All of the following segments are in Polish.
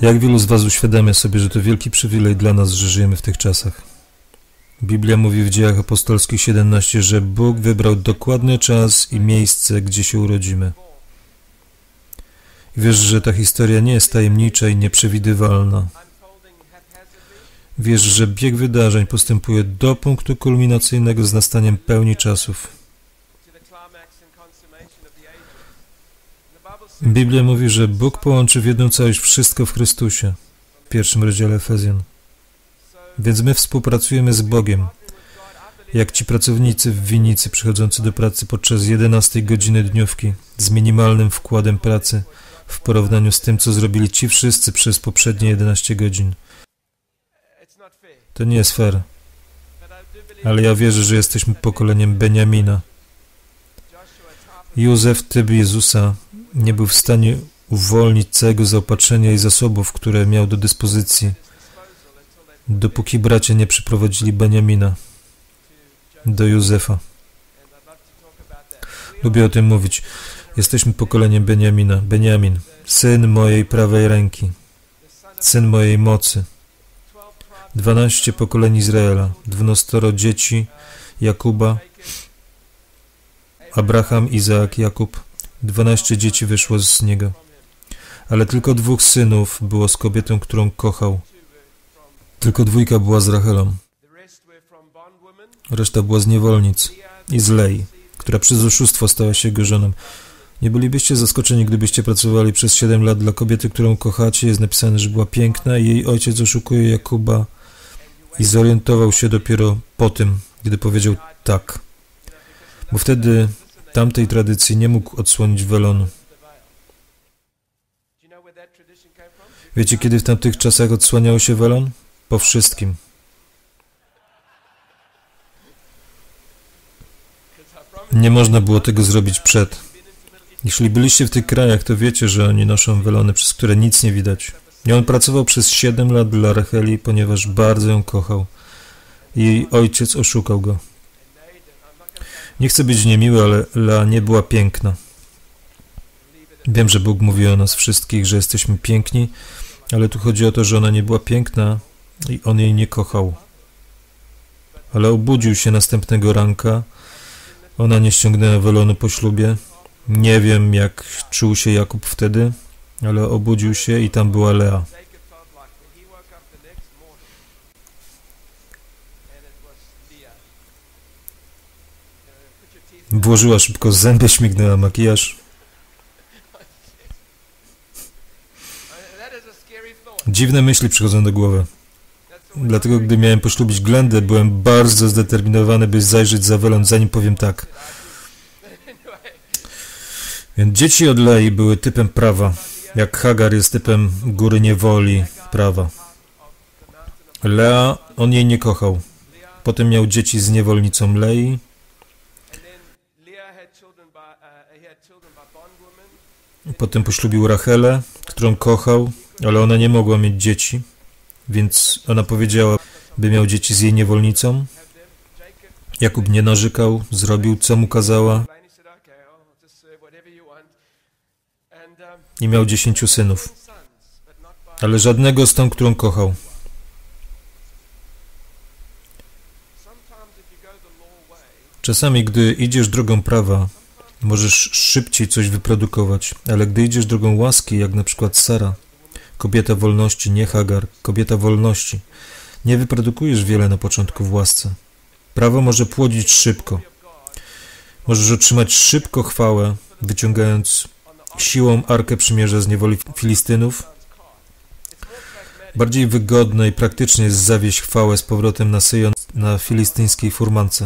Jak wielu z Was uświadamia sobie, że to wielki przywilej dla nas, że żyjemy w tych czasach? Biblia mówi w Dziejach Apostolskich 17, że Bóg wybrał dokładny czas i miejsce, gdzie się urodzimy. I wiesz, że ta historia nie jest tajemnicza i nieprzewidywalna. Wiesz, że bieg wydarzeń postępuje do punktu kulminacyjnego z nastaniem pełni czasów. Biblia mówi, że Bóg połączy w jedną całość wszystko w Chrystusie, w pierwszym rozdziale Efezjan. Więc my współpracujemy z Bogiem, jak ci pracownicy w winnicy przychodzący do pracy podczas 11 godziny dniówki z minimalnym wkładem pracy w porównaniu z tym, co zrobili ci wszyscy przez poprzednie 11 godzin. To nie jest fair, ale ja wierzę, że jesteśmy pokoleniem Beniamina. Józef, typ Jezusa, nie był w stanie uwolnić całego zaopatrzenia i zasobów, które miał do dyspozycji, dopóki bracia nie przyprowadzili Beniamina do Józefa. Lubię o tym mówić. Jesteśmy pokoleniem Beniamina. Beniamin, syn mojej prawej ręki, syn mojej mocy. 12 pokoleń Izraela, 12 dzieci Jakuba, Abraham, Izaak, Jakub. 12 dzieci wyszło z niego. Ale tylko 2 synów było z kobietą, którą kochał. Tylko 2 była z Rachelą. Reszta była z niewolnic i z Lei, która przez oszustwo stała się jego żoną. Nie bylibyście zaskoczeni, gdybyście pracowali przez 7 lat dla kobiety, którą kochacie. Jest napisane, że była piękna i jej ojciec oszukuje Jakuba i zorientował się dopiero po tym, gdy powiedział tak. Bo wtedy tamtej tradycji nie mógł odsłonić welonu. Wiecie, kiedy w tamtych czasach odsłaniało się welon? Po wszystkim. Nie można było tego zrobić przed. Jeśli byliście w tych krajach, to wiecie, że oni noszą welony, przez które nic nie widać. I on pracował przez 7 lat dla Racheli, ponieważ bardzo ją kochał. I jej ojciec oszukał go. Nie chcę być niemiły, ale Lea nie była piękna. Wiem, że Bóg mówi o nas wszystkich, że jesteśmy piękni, ale tu chodzi o to, że ona nie była piękna i on jej nie kochał. Ale obudził się następnego ranka. Ona nie ściągnęła welonu po ślubie. Nie wiem, jak czuł się Jakub wtedy, ale obudził się i tam była Lea. Włożyła szybko zęby, śmignęła makijaż. Dziwne myśli przychodzą do głowy. Dlatego, gdy miałem poślubić Glendę, byłem bardzo zdeterminowany, by zajrzeć za welon, zanim powiem tak. Więc dzieci od Lei były typem prawa, jak Hagar jest typem góry niewoli, prawa. Lea, on jej nie kochał. Potem miał dzieci z niewolnicą Lei. Potem poślubił Rachelę, którą kochał, ale ona nie mogła mieć dzieci, więc ona powiedziała, by miał dzieci z jej niewolnicą. Jakub nie narzekał, zrobił, co mu kazała i miał 10 synów, ale żadnego z tą, którą kochał. Czasami, gdy idziesz drogą prawa, możesz szybciej coś wyprodukować, ale gdy idziesz drogą łaski, jak na przykład Sara, kobieta wolności, nie Hagar, kobieta wolności, nie wyprodukujesz wiele na początku w łasce. Prawo może płodzić szybko. Możesz otrzymać szybko chwałę, wyciągając siłą Arkę Przymierza z niewoli Filistynów. Bardziej wygodne i praktycznie jest zawieźć chwałę z powrotem na Syjon na filistyńskiej furmance,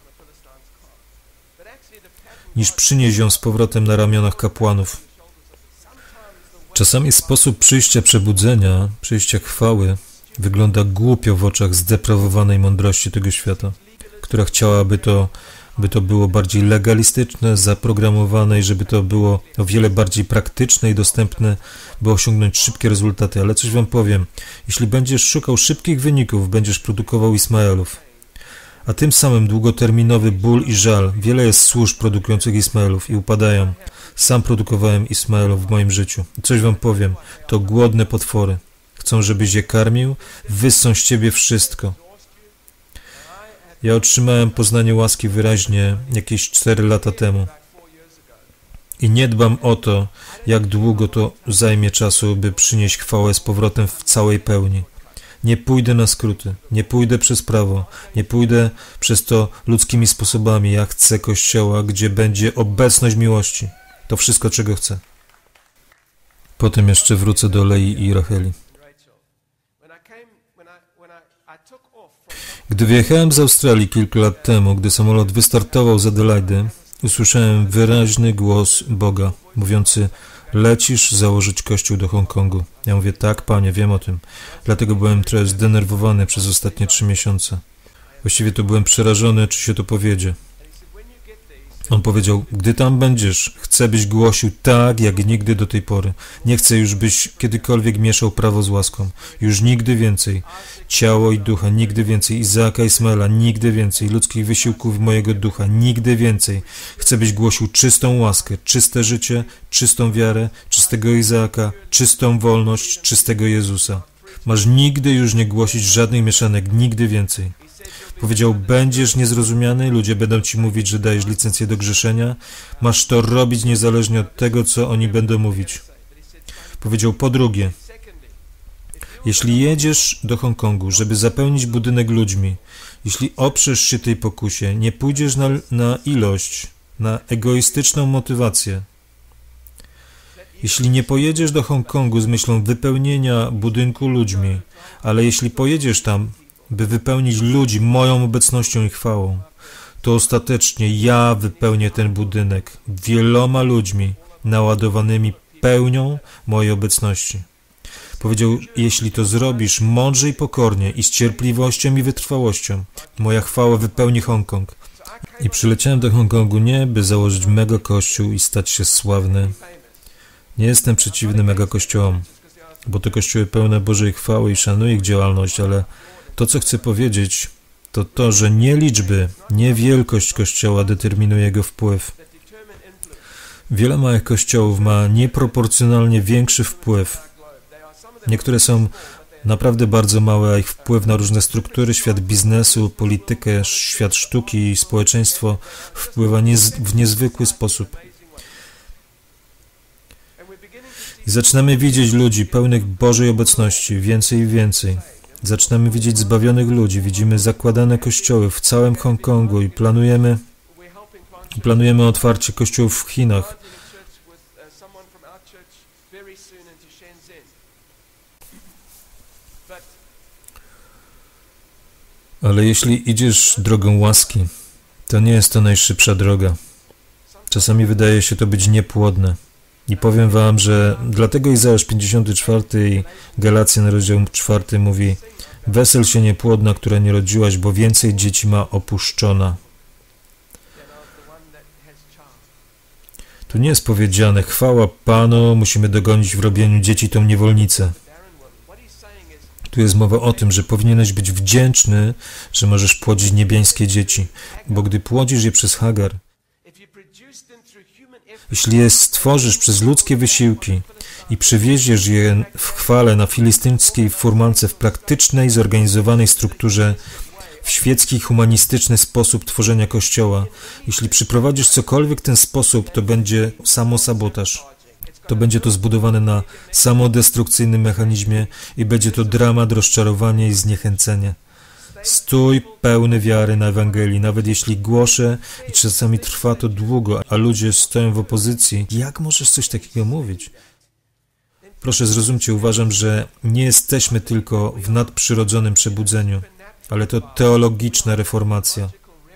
niż przynieść ją z powrotem na ramionach kapłanów. Czasami sposób przyjścia przebudzenia, przyjścia chwały wygląda głupio w oczach zdeprawowanej mądrości tego świata, która chciałaby by to było bardziej legalistyczne, zaprogramowane i żeby to było o wiele bardziej praktyczne i dostępne, by osiągnąć szybkie rezultaty. Ale coś wam powiem, jeśli będziesz szukał szybkich wyników, będziesz produkował Ismaelów. A tym samym długoterminowy ból i żal. Wiele jest służb produkujących Ismaelów i upadają. Sam produkowałem Ismaelów w moim życiu. Coś wam powiem, to głodne potwory. Chcą, żebyś je karmił, wyssą z ciebie wszystko. Ja otrzymałem poznanie łaski wyraźnie jakieś 4 lata temu. I nie dbam o to, jak długo to zajmie czasu, by przynieść chwałę z powrotem w całej pełni. Nie pójdę na skróty, nie pójdę przez prawo, nie pójdę przez to ludzkimi sposobami. Ja chcę Kościoła, gdzie będzie obecność miłości. To wszystko, czego chcę. Potem jeszcze wrócę do Lei i Racheli. Gdy wyjechałem z Australii kilka lat temu, gdy samolot wystartował z Adelaidy, usłyszałem wyraźny głos Boga, mówiący: lecisz założyć kościół do Hongkongu. Ja mówię: tak, Panie, wiem o tym. Dlatego byłem trochę zdenerwowany przez ostatnie 3 miesiące. Właściwie to byłem przerażony, czy się to powiedzie. On powiedział: gdy tam będziesz, chcę, byś głosił tak, jak nigdy do tej pory. Nie chcę już, byś kiedykolwiek mieszał prawo z łaską. Już nigdy więcej. Ciało i ducha, nigdy więcej. Izaaka, Ismaela, nigdy więcej. Ludzkich wysiłków mojego ducha, nigdy więcej. Chcę, byś głosił czystą łaskę, czyste życie, czystą wiarę, czystego Izaaka, czystą wolność, czystego Jezusa. Masz nigdy już nie głosić żadnych mieszanek, nigdy więcej. Powiedział: będziesz niezrozumiany, ludzie będą ci mówić, że dajesz licencję do grzeszenia. Masz to robić niezależnie od tego, co oni będą mówić. Powiedział: po drugie, jeśli jedziesz do Hongkongu, żeby zapełnić budynek ludźmi, jeśli oprzesz się tej pokusie, nie pójdziesz na ilość, na egoistyczną motywację. Jeśli nie pojedziesz do Hongkongu z myślą wypełnienia budynku ludźmi, ale jeśli pojedziesz tam, by wypełnić ludzi moją obecnością i chwałą, to ostatecznie ja wypełnię ten budynek wieloma ludźmi naładowanymi pełnią mojej obecności. Powiedział: jeśli to zrobisz mądrze i pokornie i z cierpliwością i wytrwałością, moja chwała wypełni Hongkong. I przyleciałem do Hongkongu nie, by założyć mega kościół i stać się sławny. Nie jestem przeciwny mega kościołom, bo to kościoły pełne Bożej chwały i szanuję ich działalność, ale to, co chcę powiedzieć, to to, że nie liczby, nie wielkość kościoła determinuje jego wpływ. Wiele małych kościołów ma nieproporcjonalnie większy wpływ. Niektóre są naprawdę bardzo małe, a ich wpływ na różne struktury, świat biznesu, politykę, świat sztuki i społeczeństwo wpływa w niezwykły sposób. I zaczynamy widzieć ludzi pełnych Bożej obecności, więcej i więcej. Zaczynamy widzieć zbawionych ludzi, widzimy zakładane kościoły w całym Hongkongu i planujemy otwarcie kościołów w Chinach. Ale jeśli idziesz drogą łaski, to nie jest to najszybsza droga. Czasami wydaje się to być niepłodne. I powiem wam, że dlatego Izajasz 54 i Galacjan rozdział 4 mówi: wesel się niepłodna, która nie rodziłaś, bo więcej dzieci ma opuszczona. Tu nie jest powiedziane: chwała Panu, musimy dogonić w robieniu dzieci tą niewolnicę. Tu jest mowa o tym, że powinieneś być wdzięczny, że możesz płodzić niebiańskie dzieci, bo gdy płodzisz je przez Hagar, jeśli je stworzysz przez ludzkie wysiłki i przywieziesz je w chwale na filistyńskiej furmance w praktycznej, zorganizowanej strukturze, w świecki, humanistyczny sposób tworzenia Kościoła, jeśli przyprowadzisz cokolwiek w ten sposób, to będzie samosabotaż. To będzie to zbudowane na samodestrukcyjnym mechanizmie i będzie to dramat, rozczarowanie i zniechęcenie. Stój pełny wiary na Ewangelii, nawet jeśli głoszę i czasami trwa to długo, a ludzie stoją w opozycji. Jak możesz coś takiego mówić? Proszę zrozumcie, uważam, że nie jesteśmy tylko w nadprzyrodzonym przebudzeniu, ale to teologiczna reformacja.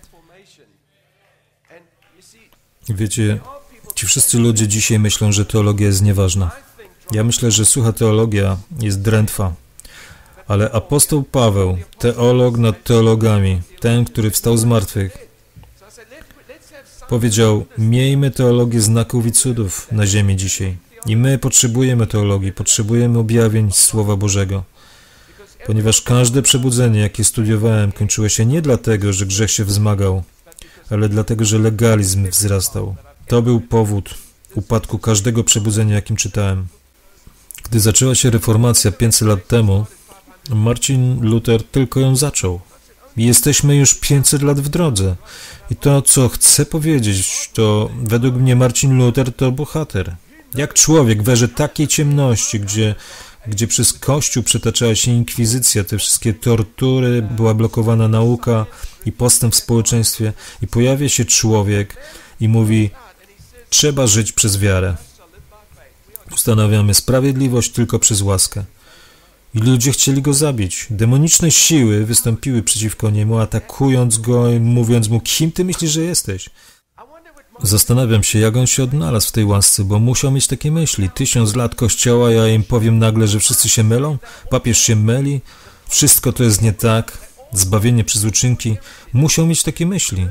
Wiecie, ci wszyscy ludzie dzisiaj myślą, że teologia jest nieważna. Ja myślę, że sucha teologia jest drętwa. Ale apostoł Paweł, teolog nad teologami, ten, który wstał z martwych, powiedział: miejmy teologię znaków i cudów na ziemi dzisiaj. I my potrzebujemy teologii, potrzebujemy objawień Słowa Bożego. Ponieważ każde przebudzenie, jakie studiowałem, kończyło się nie dlatego, że grzech się wzmagał, ale dlatego, że legalizm wzrastał. To był powód. upadku każdego przebudzenia, jakim czytałem. Gdy zaczęła się reformacja 500 lat temu, Marcin Luther tylko ją zaczął. Jesteśmy już 500 lat w drodze. I to, co chcę powiedzieć, to według mnie Marcin Luther to bohater. Jak człowiek w erze takiej ciemności, gdzie przez Kościół przetaczała się inkwizycja, te wszystkie tortury, była blokowana nauka i postęp w społeczeństwie i pojawia się człowiek i mówi, trzeba żyć przez wiarę. Ustanawiamy sprawiedliwość tylko przez łaskę. I ludzie chcieli go zabić. Demoniczne siły wystąpiły przeciwko niemu, atakując go i mówiąc mu, kim ty myślisz, że jesteś? Zastanawiam się, jak on się odnalazł w tej łasce, bo musiał mieć takie myśli. 1000 lat Kościoła, ja im powiem nagle, że wszyscy się mylą, papież się myli, wszystko to jest nie tak, zbawienie przez uczynki. Musiał mieć takie myśli.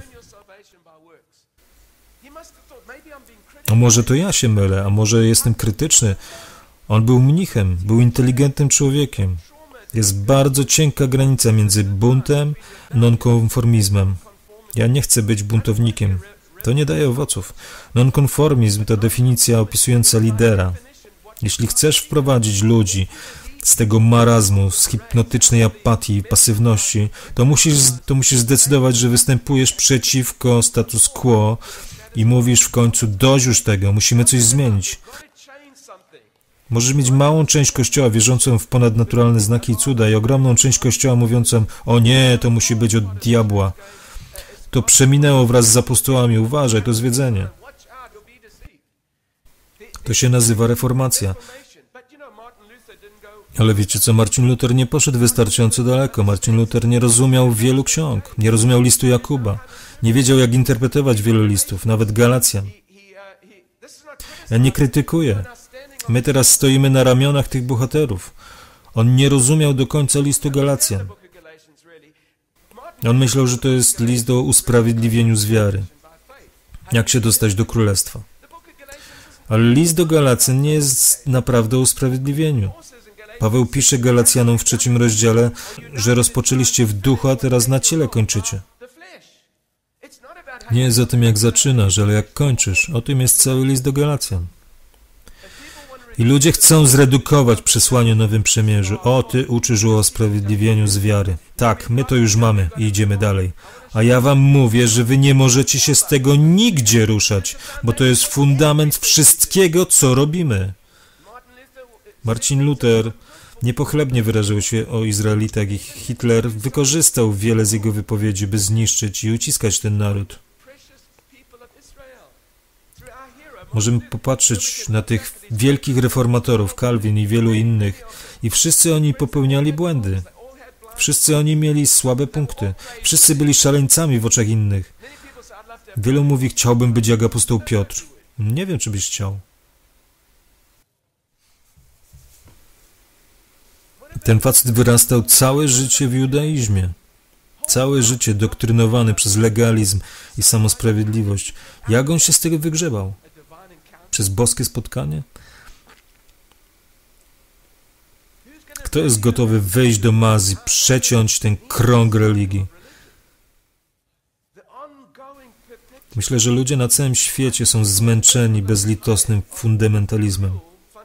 A może to ja się mylę, a może jestem krytyczny. On był mnichem, był inteligentnym człowiekiem. Jest bardzo cienka granica między buntem a nonkonformizmem. Ja nie chcę być buntownikiem. To nie daje owoców. Nonkonformizm to definicja opisująca lidera. Jeśli chcesz wprowadzić ludzi z tego marazmu, z hipnotycznej apatii i pasywności, to musisz zdecydować, że występujesz przeciwko status quo i mówisz w końcu, dość już tego, musimy coś zmienić. Możesz mieć małą część Kościoła wierzącą w ponadnaturalne znaki i cuda i ogromną część Kościoła mówiącą, o nie, to musi być od diabła. To przeminęło wraz z apostołami, uważaj, to zwiedzenie. To się nazywa reformacja. Ale wiecie co, Marcin Luther nie poszedł wystarczająco daleko. Marcin Luther nie rozumiał wielu ksiąg, nie rozumiał listu Jakuba, nie wiedział, jak interpretować wielu listów, nawet Galacjan. Ja nie krytykuję. My teraz stoimy na ramionach tych bohaterów. On nie rozumiał do końca listu Galacjan. On myślał, że to jest list o usprawiedliwieniu z wiary. Jak się dostać do królestwa. Ale list do Galacjan nie jest naprawdę o usprawiedliwieniu. Paweł pisze Galacjanom w 3 rozdziale, że rozpoczęliście w duchu, a teraz na ciele kończycie. Nie jest o tym, jak zaczynasz, ale jak kończysz. O tym jest cały list do Galacjan. I ludzie chcą zredukować przesłanie Nowym Przymierzu. O, ty uczysz o usprawiedliwieniu z wiary. Tak, my to już mamy i idziemy dalej. A ja wam mówię, że wy nie możecie się z tego nigdzie ruszać, bo to jest fundament wszystkiego, co robimy. Marcin Luther niepochlebnie wyrażał się o Izraelitach i Hitler wykorzystał wiele z jego wypowiedzi, by zniszczyć i uciskać ten naród. Możemy popatrzeć na tych wielkich reformatorów, Calvin i wielu innych, i wszyscy oni popełniali błędy. Wszyscy oni mieli słabe punkty. Wszyscy byli szaleńcami w oczach innych. Wielu mówi, chciałbym być jak apostoł Piotr. Nie wiem, czy byś chciał. Ten facet wyrastał całe życie w judaizmie. Całe życie doktrynowany przez legalizm i samosprawiedliwość. Jak on się z tego wygrzebał? Przez boskie spotkanie? Kto jest gotowy wejść do Mazji, przeciąć ten krąg religii? Myślę, że ludzie na całym świecie są zmęczeni bezlitosnym fundamentalizmem.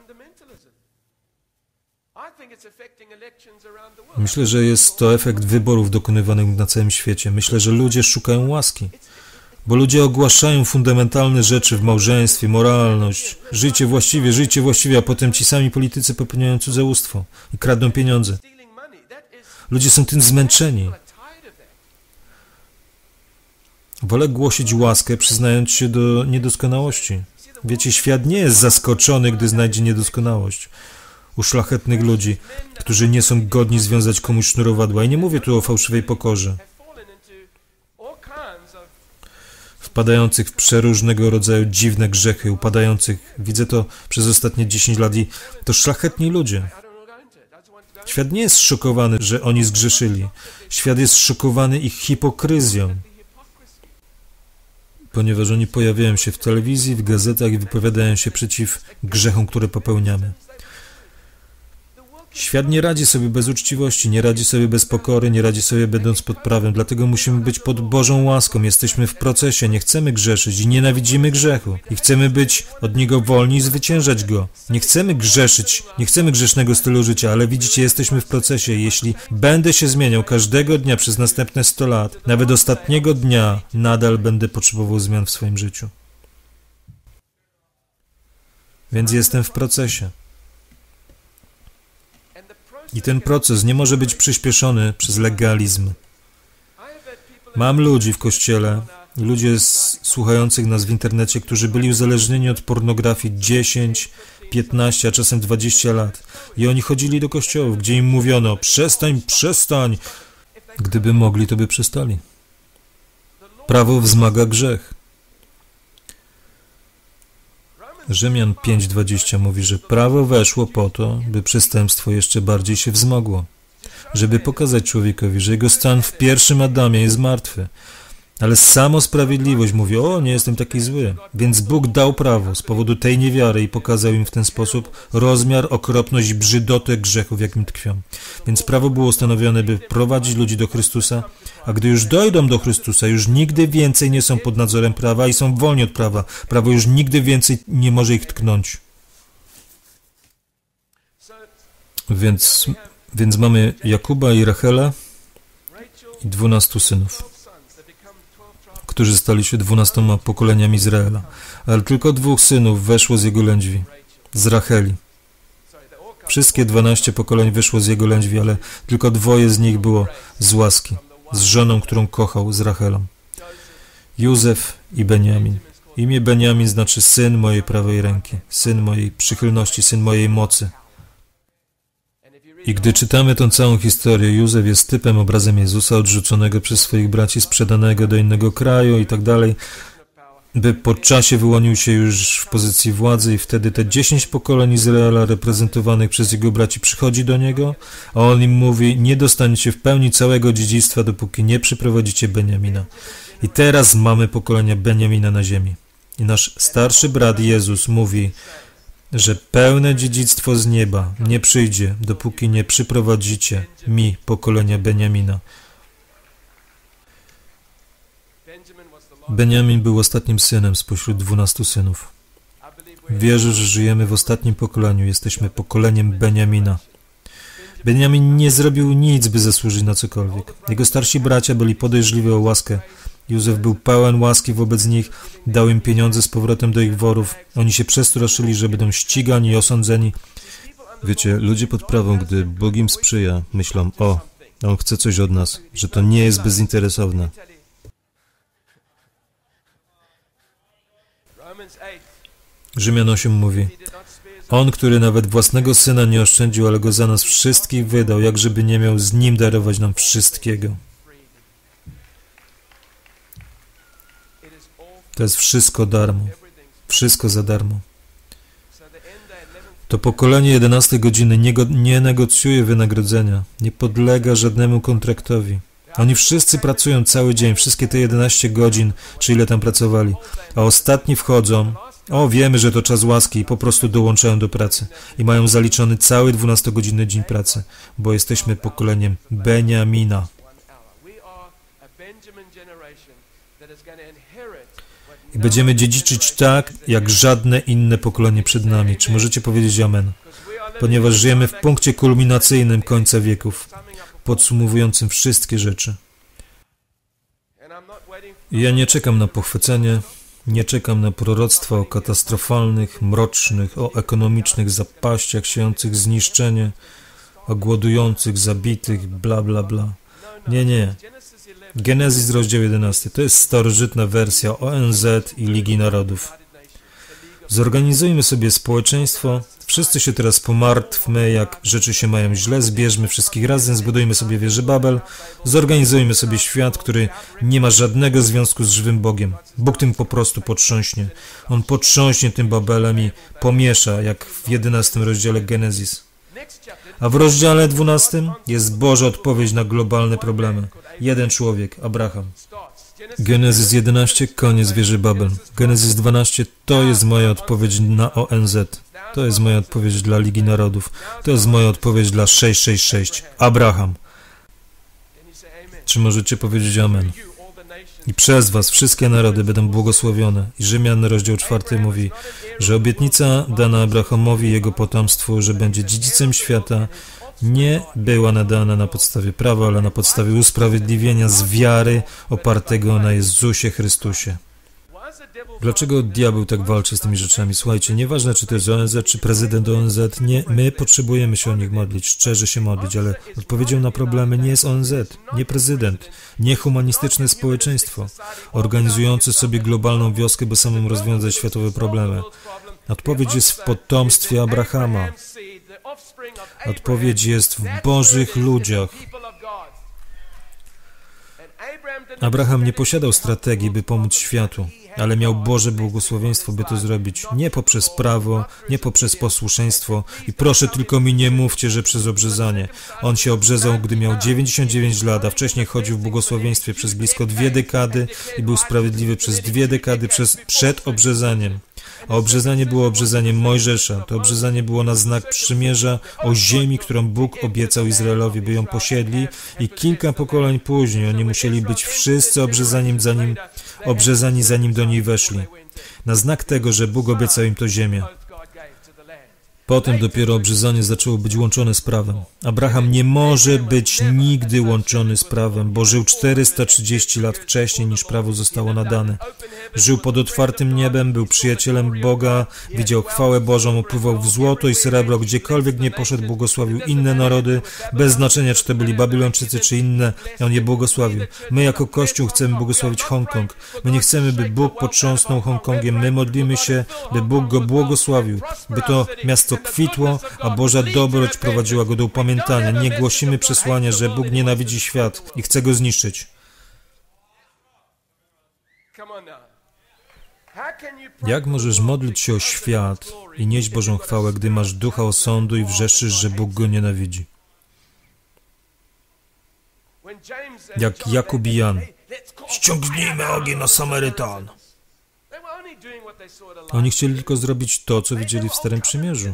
Myślę, że jest to efekt wyborów dokonywanych na całym świecie. Myślę, że ludzie szukają łaski. Bo ludzie ogłaszają fundamentalne rzeczy w małżeństwie, moralność. Żyjcie właściwie, a potem ci sami politycy popełniają cudzołóstwo i kradną pieniądze. Ludzie są tym zmęczeni. Wolę głosić łaskę, przyznając się do niedoskonałości. Wiecie, świat nie jest zaskoczony, gdy znajdzie niedoskonałość u szlachetnych ludzi, którzy nie są godni związać komuś sznurowadła. I nie mówię tu o fałszywej pokorze. Wpadających w przeróżnego rodzaju dziwne grzechy, upadających. Widzę to przez ostatnie 10 lat i to szlachetni ludzie. Świat nie jest szokowany, że oni zgrzeszyli. Świat jest szokowany ich hipokryzją. Ponieważ oni pojawiają się w telewizji, w gazetach i wypowiadają się przeciw grzechom, które popełniamy. Świat nie radzi sobie bez uczciwości, nie radzi sobie bez pokory, nie radzi sobie będąc pod prawem, dlatego musimy być pod Bożą łaską, jesteśmy w procesie, nie chcemy grzeszyć i nienawidzimy grzechu i chcemy być od niego wolni i zwyciężać go. Nie chcemy grzeszyć, nie chcemy grzesznego stylu życia, ale widzicie, jesteśmy w procesie i jeśli będę się zmieniał każdego dnia przez następne 100 lat, nawet ostatniego dnia, nadal będę potrzebował zmian w swoim życiu. Więc jestem w procesie. I ten proces nie może być przyspieszony przez legalizm. Mam ludzi w kościele, ludzie słuchających nas w internecie, którzy byli uzależnieni od pornografii 10, 15, a czasem 20 lat. I oni chodzili do kościołów, gdzie im mówiono: przestań, przestań. Gdyby mogli, to by przestali. Prawo wzmaga grzech. Rzymian 5:20 mówi, że prawo weszło po to, by przestępstwo jeszcze bardziej się wzmogło, żeby pokazać człowiekowi, że jego stan w pierwszym Adamie jest martwy. Ale samo sprawiedliwość mówi: o, nie jestem taki zły. Więc Bóg dał prawo z powodu tej niewiary i pokazał im w ten sposób rozmiar, okropność i brzydotę grzechu, w jakim tkwią. Więc prawo było ustanowione, by prowadzić ludzi do Chrystusa, a gdy już dojdą do Chrystusa, już nigdy więcej nie są pod nadzorem prawa i są wolni od prawa. Prawo już nigdy więcej nie może ich tknąć. Więc mamy Jakuba i Rachelę i 12 synów, którzy stali się 12 pokoleniami Izraela. Ale tylko 2 synów weszło z jego lędźwi, z Racheli. Wszystkie 12 pokoleń wyszło z jego lędźwi, ale tylko 2 z nich było z łaski, z żoną, którą kochał, z Rachelą. Józef i Beniamin. Imię Beniamin znaczy syn mojej prawej ręki, syn mojej przychylności, syn mojej mocy. I gdy czytamy tą całą historię, Józef jest typem, obrazem Jezusa, odrzuconego przez swoich braci, sprzedanego do innego kraju i tak dalej, by po czasie wyłonił się już w pozycji władzy i wtedy te 10 pokoleń Izraela reprezentowanych przez jego braci przychodzi do niego, a on im mówi: nie dostaniecie w pełni całego dziedzictwa, dopóki nie przyprowadzicie Beniamina. I teraz mamy pokolenia Beniamina na ziemi. I nasz starszy brat Jezus mówi, że pełne dziedzictwo z nieba nie przyjdzie, dopóki nie przyprowadzicie mi pokolenia Beniamina. Beniamin był ostatnim synem spośród 12 synów. Wierzę, że żyjemy w ostatnim pokoleniu, jesteśmy pokoleniem Beniamina. Beniamin nie zrobił nic, by zasłużyć na cokolwiek. Jego starsi bracia byli podejrzliwi o łaskę. Józef był pełen łaski wobec nich, dał im pieniądze z powrotem do ich worów. Oni się przestraszyli, że będą ścigani i osądzeni. Wiecie, ludzie pod prawą, gdy Bóg im sprzyja, myślą: o, On chce coś od nas, że to nie jest bezinteresowne. Rzymian 8 mówi: On, który nawet własnego Syna nie oszczędził, ale Go za nas wszystkich wydał, jakżeby nie miał z Nim darować nam wszystkiego. To jest wszystko darmo. Wszystko za darmo. To pokolenie 11 godziny nie negocjuje wynagrodzenia, nie podlega żadnemu kontraktowi. Oni wszyscy pracują cały dzień, wszystkie te 11 godzin, czy ile tam pracowali, a ostatni wchodzą: o, wiemy, że to czas łaski, i po prostu dołączają do pracy i mają zaliczony cały 12-godzinny dzień pracy, bo jesteśmy pokoleniem Beniamina. I będziemy dziedziczyć tak, jak żadne inne pokolenie przed nami. Czy możecie powiedzieć amen? Ponieważ żyjemy w punkcie kulminacyjnym końca wieków, podsumowującym wszystkie rzeczy. I ja nie czekam na pochwycenie, nie czekam na proroctwa o katastrofalnych, mrocznych, o ekonomicznych zapaściach siejących zniszczenie, o głodujących, zabitych, bla, bla, bla. Nie, nie. Genezis, rozdział 11. To jest starożytna wersja ONZ i Ligi Narodów. Zorganizujmy sobie społeczeństwo. Wszyscy się teraz pomartwmy, jak rzeczy się mają źle. Zbierzmy wszystkich razem, zbudujmy sobie wieżę Babel. Zorganizujmy sobie świat, który nie ma żadnego związku z żywym Bogiem. Bóg tym po prostu potrząśnie. On potrząśnie tym Babelem i pomiesza, jak w 11 rozdziale Genezis. A w rozdziale 12 jest Boża odpowiedź na globalne problemy. Jeden człowiek, Abraham. Genezys 11, koniec wieży Babel. Genezys 12, to jest moja odpowiedź na ONZ. To jest moja odpowiedź dla Ligi Narodów. To jest moja odpowiedź dla 666. Abraham. Czy możecie powiedzieć amen? I przez was wszystkie narody będą błogosławione. I Rzymian, rozdział 4 mówi, że obietnica dana Abrahamowi i jego potomstwu, że będzie dziedzicem świata, nie była nadana na podstawie prawa, ale na podstawie usprawiedliwienia z wiary opartego na Jezusie Chrystusie. Dlaczego diabeł tak walczy z tymi rzeczami? Słuchajcie, nieważne czy to jest ONZ, czy prezydent ONZ, nie, my potrzebujemy się o nich modlić, szczerze się modlić, ale odpowiedzią na problemy nie jest ONZ, nie prezydent, nie humanistyczne społeczeństwo, organizujące sobie globalną wioskę, by samym rozwiązać światowe problemy. Odpowiedź jest w potomstwie Abrahama. Odpowiedź jest w Bożych ludziach. Abraham nie posiadał strategii, by pomóc światu, ale miał Boże błogosławieństwo, by to zrobić. Nie poprzez prawo, nie poprzez posłuszeństwo. I proszę tylko mi nie mówcie, że przez obrzezanie. On się obrzezał, gdy miał 99 lat, a wcześniej chodził w błogosławieństwie przez blisko 2 dekady i był sprawiedliwy przez 2 dekady przed obrzezaniem. A obrzezanie było obrzezaniem Mojżesza. To obrzezanie było na znak przymierza o ziemi, którą Bóg obiecał Izraelowi, by ją posiedli i kilka pokoleń później oni musieli być wszyscy obrzezani, zanim do niej weszli. Na znak tego, że Bóg obiecał im to ziemię. Potem dopiero obrzezanie zaczęło być łączone z prawem. Abraham nie może być nigdy łączony z prawem, bo żył 430 lat wcześniej, niż prawo zostało nadane. Żył pod otwartym niebem, był przyjacielem Boga, widział chwałę Bożą, opływał w złoto i srebro, gdziekolwiek nie poszedł, błogosławił inne narody, bez znaczenia, czy to byli Babilończycy, czy inne, on je błogosławił. My jako Kościół chcemy błogosławić Hongkong. My nie chcemy, by Bóg potrząsnął Hongkongiem. My modlimy się, by Bóg go błogosławił, by to miasto kwitło, a Boża dobroć prowadziła go do upamiętania. Nie głosimy przesłania, że Bóg nienawidzi świat i chce go zniszczyć. Jak możesz modlić się o świat i nieść Bożą chwałę, gdy masz ducha osądu i wrzeszczysz, że Bóg go nienawidzi? Jak Jakub i Jan. Ściągnijmy ogień na Samarytan. Oni chcieli tylko zrobić to, co widzieli w Starym Przymierzu.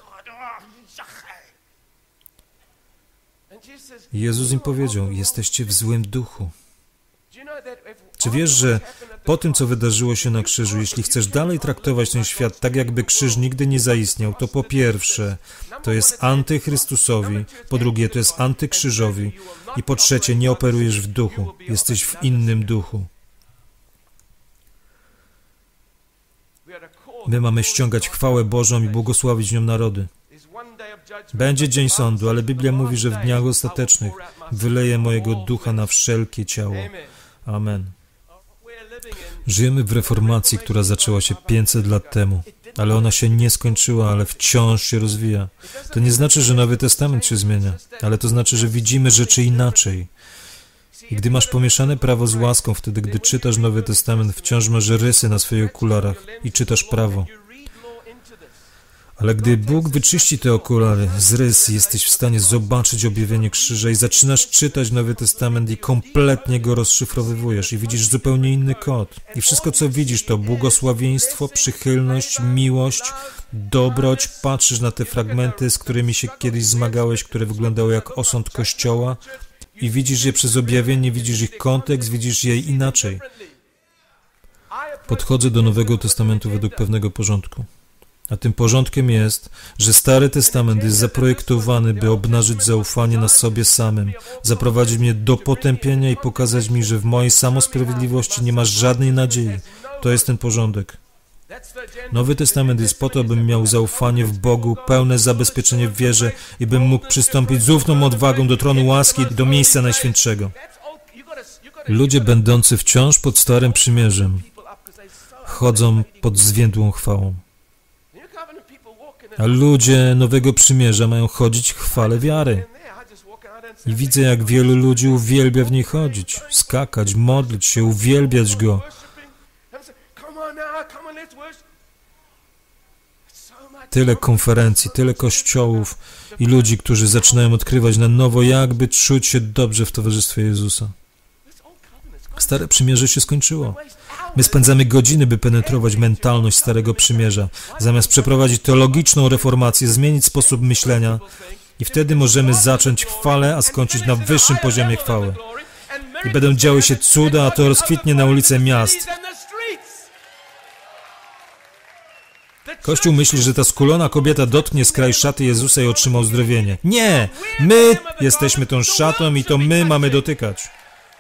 Jezus im powiedział, jesteście w złym duchu. Czy wiesz, że po tym, co wydarzyło się na krzyżu, jeśli chcesz dalej traktować ten świat tak, jakby krzyż nigdy nie zaistniał, to po pierwsze, to jest antychrystusowi, po drugie, to jest antykrzyżowi i po trzecie, nie operujesz w duchu, jesteś w innym duchu. My mamy ściągać chwałę Bożą i błogosławić nią narody. Będzie dzień sądu, ale Biblia mówi, że w dniach ostatecznych wyleję mojego ducha na wszelkie ciało. Amen. Żyjemy w reformacji, która zaczęła się 500 lat temu, ale ona się nie skończyła, ale wciąż się rozwija. To nie znaczy, że Nowy Testament się zmienia, ale to znaczy, że widzimy rzeczy inaczej. I gdy masz pomieszane prawo z łaską, wtedy gdy czytasz Nowy Testament, wciąż masz rysy na swoich okularach i czytasz prawo. Ale gdy Bóg wyczyści te okulary z rys, jesteś w stanie zobaczyć objawienie krzyża i zaczynasz czytać Nowy Testament i kompletnie go rozszyfrowywujesz i widzisz zupełnie inny kod. I wszystko, co widzisz, to błogosławieństwo, przychylność, miłość, dobroć. Patrzysz na te fragmenty, z którymi się kiedyś zmagałeś, które wyglądały jak osąd Kościoła i widzisz je przez objawienie, widzisz ich kontekst, widzisz je inaczej. Podchodzę do Nowego Testamentu według pewnego porządku. A tym porządkiem jest, że Stary Testament jest zaprojektowany, by obnażyć zaufanie na sobie samym, zaprowadzić mnie do potępienia i pokazać mi, że w mojej samosprawiedliwości nie ma żadnej nadziei. To jest ten porządek. Nowy Testament jest po to, bym miał zaufanie w Bogu, pełne zabezpieczenie w wierze i bym mógł przystąpić z ufną odwagą do tronu łaski, do miejsca Najświętszego. Ludzie będący wciąż pod Starym Przymierzem chodzą pod zwiędłą chwałą. A ludzie Nowego Przymierza mają chodzić w chwale wiary. I widzę, jak wielu ludzi uwielbia w niej chodzić, skakać, modlić się, uwielbiać Go. Tyle konferencji, tyle kościołów i ludzi, którzy zaczynają odkrywać na nowo, jakby czuć się dobrze w towarzystwie Jezusa. Stare Przymierze się skończyło. My spędzamy godziny, by penetrować mentalność Starego Przymierza, zamiast przeprowadzić teologiczną reformację, zmienić sposób myślenia i wtedy możemy zacząć w chwale, a skończyć na wyższym poziomie chwały. I będą działy się cuda, a to rozkwitnie na ulice miast. Kościół myśli, że ta skulona kobieta dotknie skraj szaty Jezusa i otrzyma uzdrowienie. Nie! My jesteśmy tą szatą i to my mamy dotykać.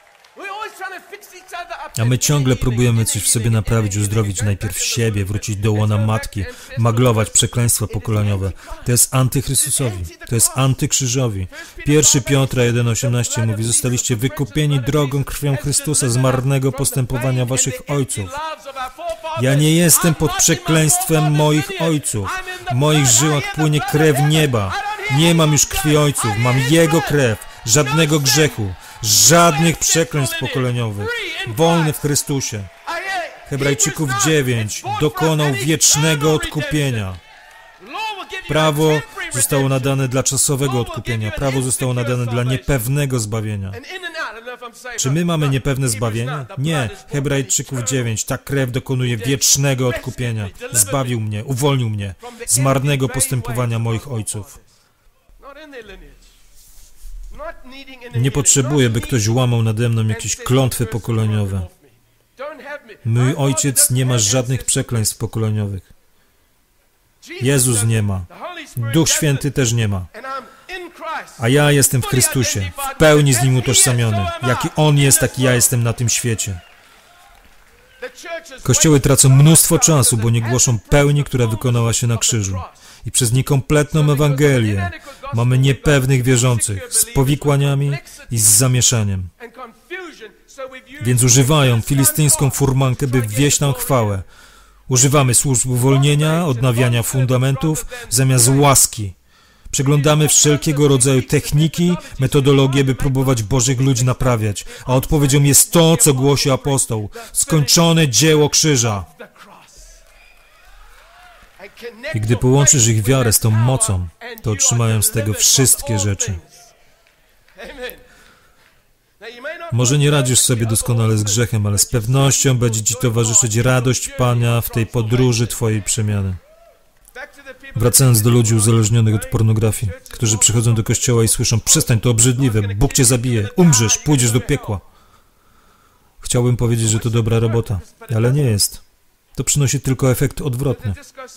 A my ciągle próbujemy coś w sobie naprawić, uzdrowić najpierw siebie, wrócić do łona matki, maglować przekleństwa pokoleniowe. To jest antychrystusowi, to jest antykrzyżowi. 1 Piotra 1,18 mówi: zostaliście wykupieni drogą krwią Chrystusa z marnego postępowania waszych ojców. Ja nie jestem pod przekleństwem moich ojców. W moich żyłach płynie krew nieba. Nie mam już krwi ojców, mam Jego krew. Żadnego grzechu, żadnych przekleństw pokoleniowych. Wolny w Chrystusie. Hebrajczyków 9 dokonał wiecznego odkupienia. Prawo zostało nadane dla czasowego odkupienia. Prawo zostało nadane dla niepewnego zbawienia. Czy my mamy niepewne zbawienie? Nie. Hebrajczyków 9. Ta krew dokonuje wiecznego odkupienia. Zbawił mnie, uwolnił mnie z marnego postępowania moich ojców. Nie potrzebuję, by ktoś łamał nade mną jakieś klątwy pokoleniowe. Mój ojciec nie ma żadnych przekleństw pokoleniowych. Jezus nie ma. Duch Święty też nie ma. A ja jestem w Chrystusie, w pełni z Nim utożsamiony. Jaki On jest, taki ja jestem na tym świecie. Kościoły tracą mnóstwo czasu, bo nie głoszą pełni, która wykonała się na krzyżu. I przez niekompletną Ewangelię mamy niepewnych wierzących z powikłaniami i z zamieszaniem. Więc używają filistyńską furmankę, by wwieść nam chwałę. Używamy służb uwolnienia, odnawiania fundamentów zamiast łaski. Przeglądamy wszelkiego rodzaju techniki, metodologie, by próbować Bożych ludzi naprawiać. A odpowiedzią jest to, co głosi apostoł. Skończone dzieło krzyża. I gdy połączysz ich wiarę z tą mocą, to otrzymają z tego wszystkie rzeczy. Może nie radzisz sobie doskonale z grzechem, ale z pewnością będzie Ci towarzyszyć radość Pana w tej podróży Twojej przemiany. Wracając do ludzi uzależnionych od pornografii, którzy przychodzą do kościoła i słyszą: przestań, to obrzydliwe, Bóg Cię zabije, umrzesz, pójdziesz do piekła. Chciałbym powiedzieć, że to dobra robota, ale nie jest. To przynosi tylko efekt odwrotny.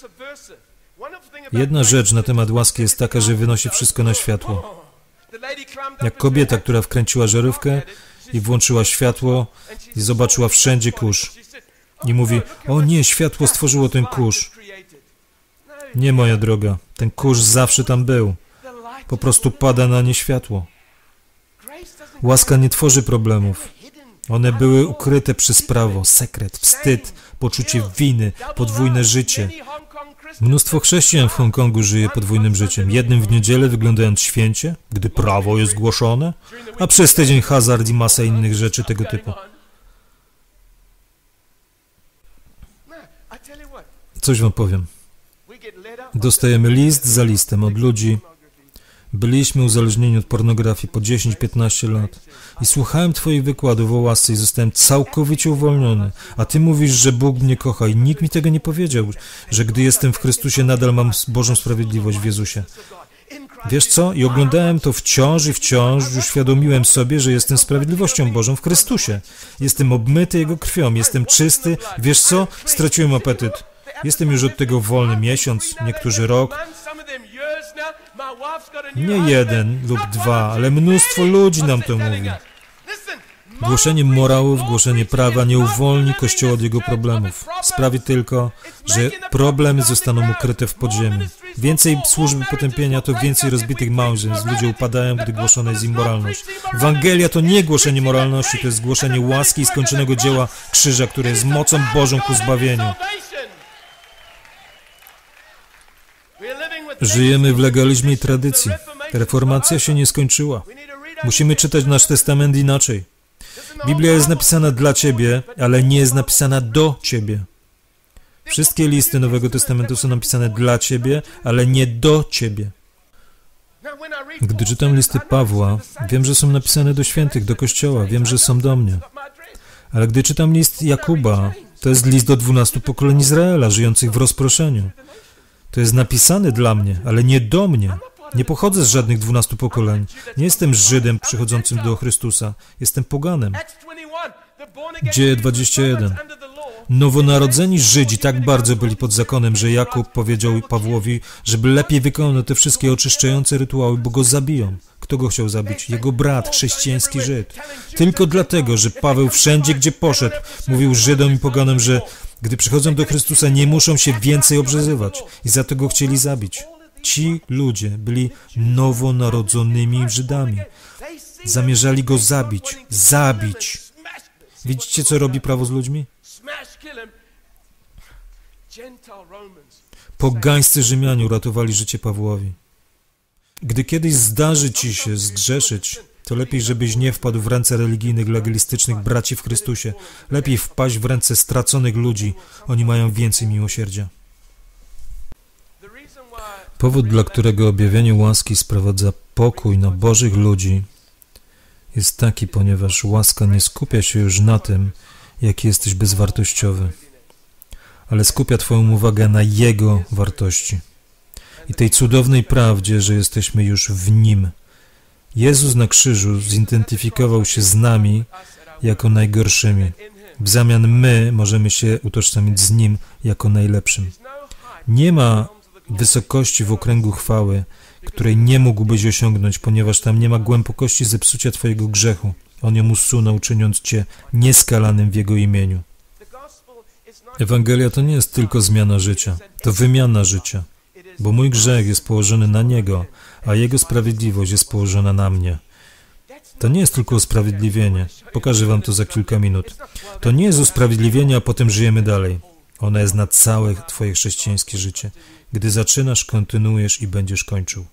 Jedna rzecz na temat łaski jest taka, że wynosi wszystko na światło. Jak kobieta, która wkręciła żarówkę i włączyła światło i zobaczyła wszędzie kurz. I mówi: o nie, światło stworzyło ten kurz. Nie, moja droga, ten kurz zawsze tam był. Po prostu pada na nie światło. Łaska nie tworzy problemów. One były ukryte przez prawo, sekret, wstyd, poczucie winy, podwójne życie. Mnóstwo chrześcijan w Hongkongu żyje podwójnym życiem. Jednym w niedzielę wyglądając święcie, gdy prawo jest głoszone, a przez tydzień hazard i masa innych rzeczy tego typu. Coś wam powiem. Dostajemy list za listem od ludzi. Byliśmy uzależnieni od pornografii po 10-15 lat i słuchałem Twoich wykładów o łasce i zostałem całkowicie uwolniony. A Ty mówisz, że Bóg mnie kocha i nikt mi tego nie powiedział, że gdy jestem w Chrystusie, nadal mam Bożą sprawiedliwość w Jezusie. Wiesz co? I oglądałem to wciąż i wciąż, uświadomiłem sobie, że jestem sprawiedliwością Bożą w Chrystusie. Jestem obmyty Jego krwią, jestem czysty. Wiesz co? Straciłem apetyt. Jestem już od tego wolny miesiąc, niektórzy rok. Nie jeden lub dwa, ale mnóstwo ludzi nam to mówi. Głoszenie morałów, głoszenie prawa nie uwolni Kościoła od jego problemów. Sprawi tylko, że problemy zostaną ukryte w podziemiu. Więcej służby potępienia to więcej rozbitych małżeństw. Ludzie upadają, gdy głoszona jest im moralność. Ewangelia to nie głoszenie moralności, to jest głoszenie łaski i skończonego dzieła krzyża, które jest mocą Bożą ku zbawieniu. Żyjemy w legalizmie i tradycji. Reformacja się nie skończyła. Musimy czytać nasz testament inaczej. Biblia jest napisana dla Ciebie, ale nie jest napisana do Ciebie. Wszystkie listy Nowego Testamentu są napisane dla Ciebie, ale nie do Ciebie. Gdy czytam listy Pawła, wiem, że są napisane do świętych, do Kościoła, wiem, że są do mnie. Ale gdy czytam list Jakuba, to jest list do 12 pokoleń Izraela, żyjących w rozproszeniu. To jest napisane dla mnie, ale nie do mnie. Nie pochodzę z żadnych 12 pokoleń. Nie jestem Żydem przychodzącym do Chrystusa. Jestem poganem. Dzieje 21. Nowonarodzeni Żydzi tak bardzo byli pod zakonem, że Jakub powiedział Pawłowi, żeby lepiej wykonał te wszystkie oczyszczające rytuały, bo go zabiją. Kto go chciał zabić? Jego brat, chrześcijański Żyd. Tylko dlatego, że Paweł wszędzie, gdzie poszedł, mówił Żydom i poganom, że gdy przychodzą do Chrystusa, nie muszą się więcej obrzezywać. I za to go chcieli zabić. Ci ludzie byli nowonarodzonymi Żydami. Zamierzali go zabić. Zabić. Widzicie, co robi prawo z ludźmi? Pogańscy Rzymianie uratowali życie Pawłowi. Gdy kiedyś zdarzy ci się zgrzeszyć, to lepiej, żebyś nie wpadł w ręce religijnych, legalistycznych braci w Chrystusie. Lepiej wpaść w ręce straconych ludzi. Oni mają więcej miłosierdzia. Powód, dla którego objawienie łaski sprowadza pokój na Bożych ludzi, jest taki, ponieważ łaska nie skupia się już na tym, jaki jesteś bezwartościowy, ale skupia Twoją uwagę na Jego wartości i tej cudownej prawdzie, że jesteśmy już w Nim. Jezus na krzyżu zidentyfikował się z nami jako najgorszymi. W zamian my możemy się utożsamić z Nim jako najlepszym. Nie ma wysokości w okręgu chwały, której nie mógłbyś osiągnąć, ponieważ tam nie ma głębokości zepsucia Twojego grzechu. On ją usunął, czyniąc Cię nieskalanym w Jego imieniu. Ewangelia to nie jest tylko zmiana życia, to wymiana życia, bo mój grzech jest położony na Niego, a Jego sprawiedliwość jest położona na mnie. To nie jest tylko usprawiedliwienie. Pokażę Wam to za kilka minut. To nie jest usprawiedliwienie, a potem żyjemy dalej. Ona jest na całe Twoje chrześcijańskie życie. Gdy zaczynasz, kontynuujesz i będziesz kończył.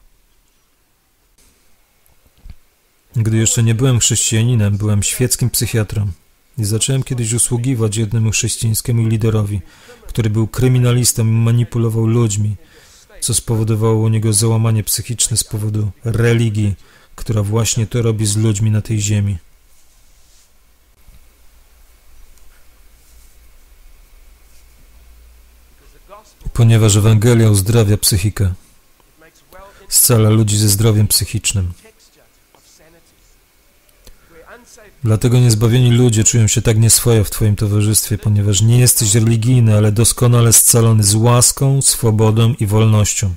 Gdy jeszcze nie byłem chrześcijaninem, byłem świeckim psychiatrą i zacząłem kiedyś usługiwać jednemu chrześcijańskiemu liderowi, który był kryminalistą i manipulował ludźmi, co spowodowało u niego załamanie psychiczne z powodu religii, która właśnie to robi z ludźmi na tej ziemi. Ponieważ Ewangelia uzdrawia psychikę, scala ludzi ze zdrowiem psychicznym. Dlatego niezbawieni ludzie czują się tak nieswojo w Twoim towarzystwie, ponieważ nie jesteś religijny, ale doskonale scalony z łaską, swobodą i wolnością.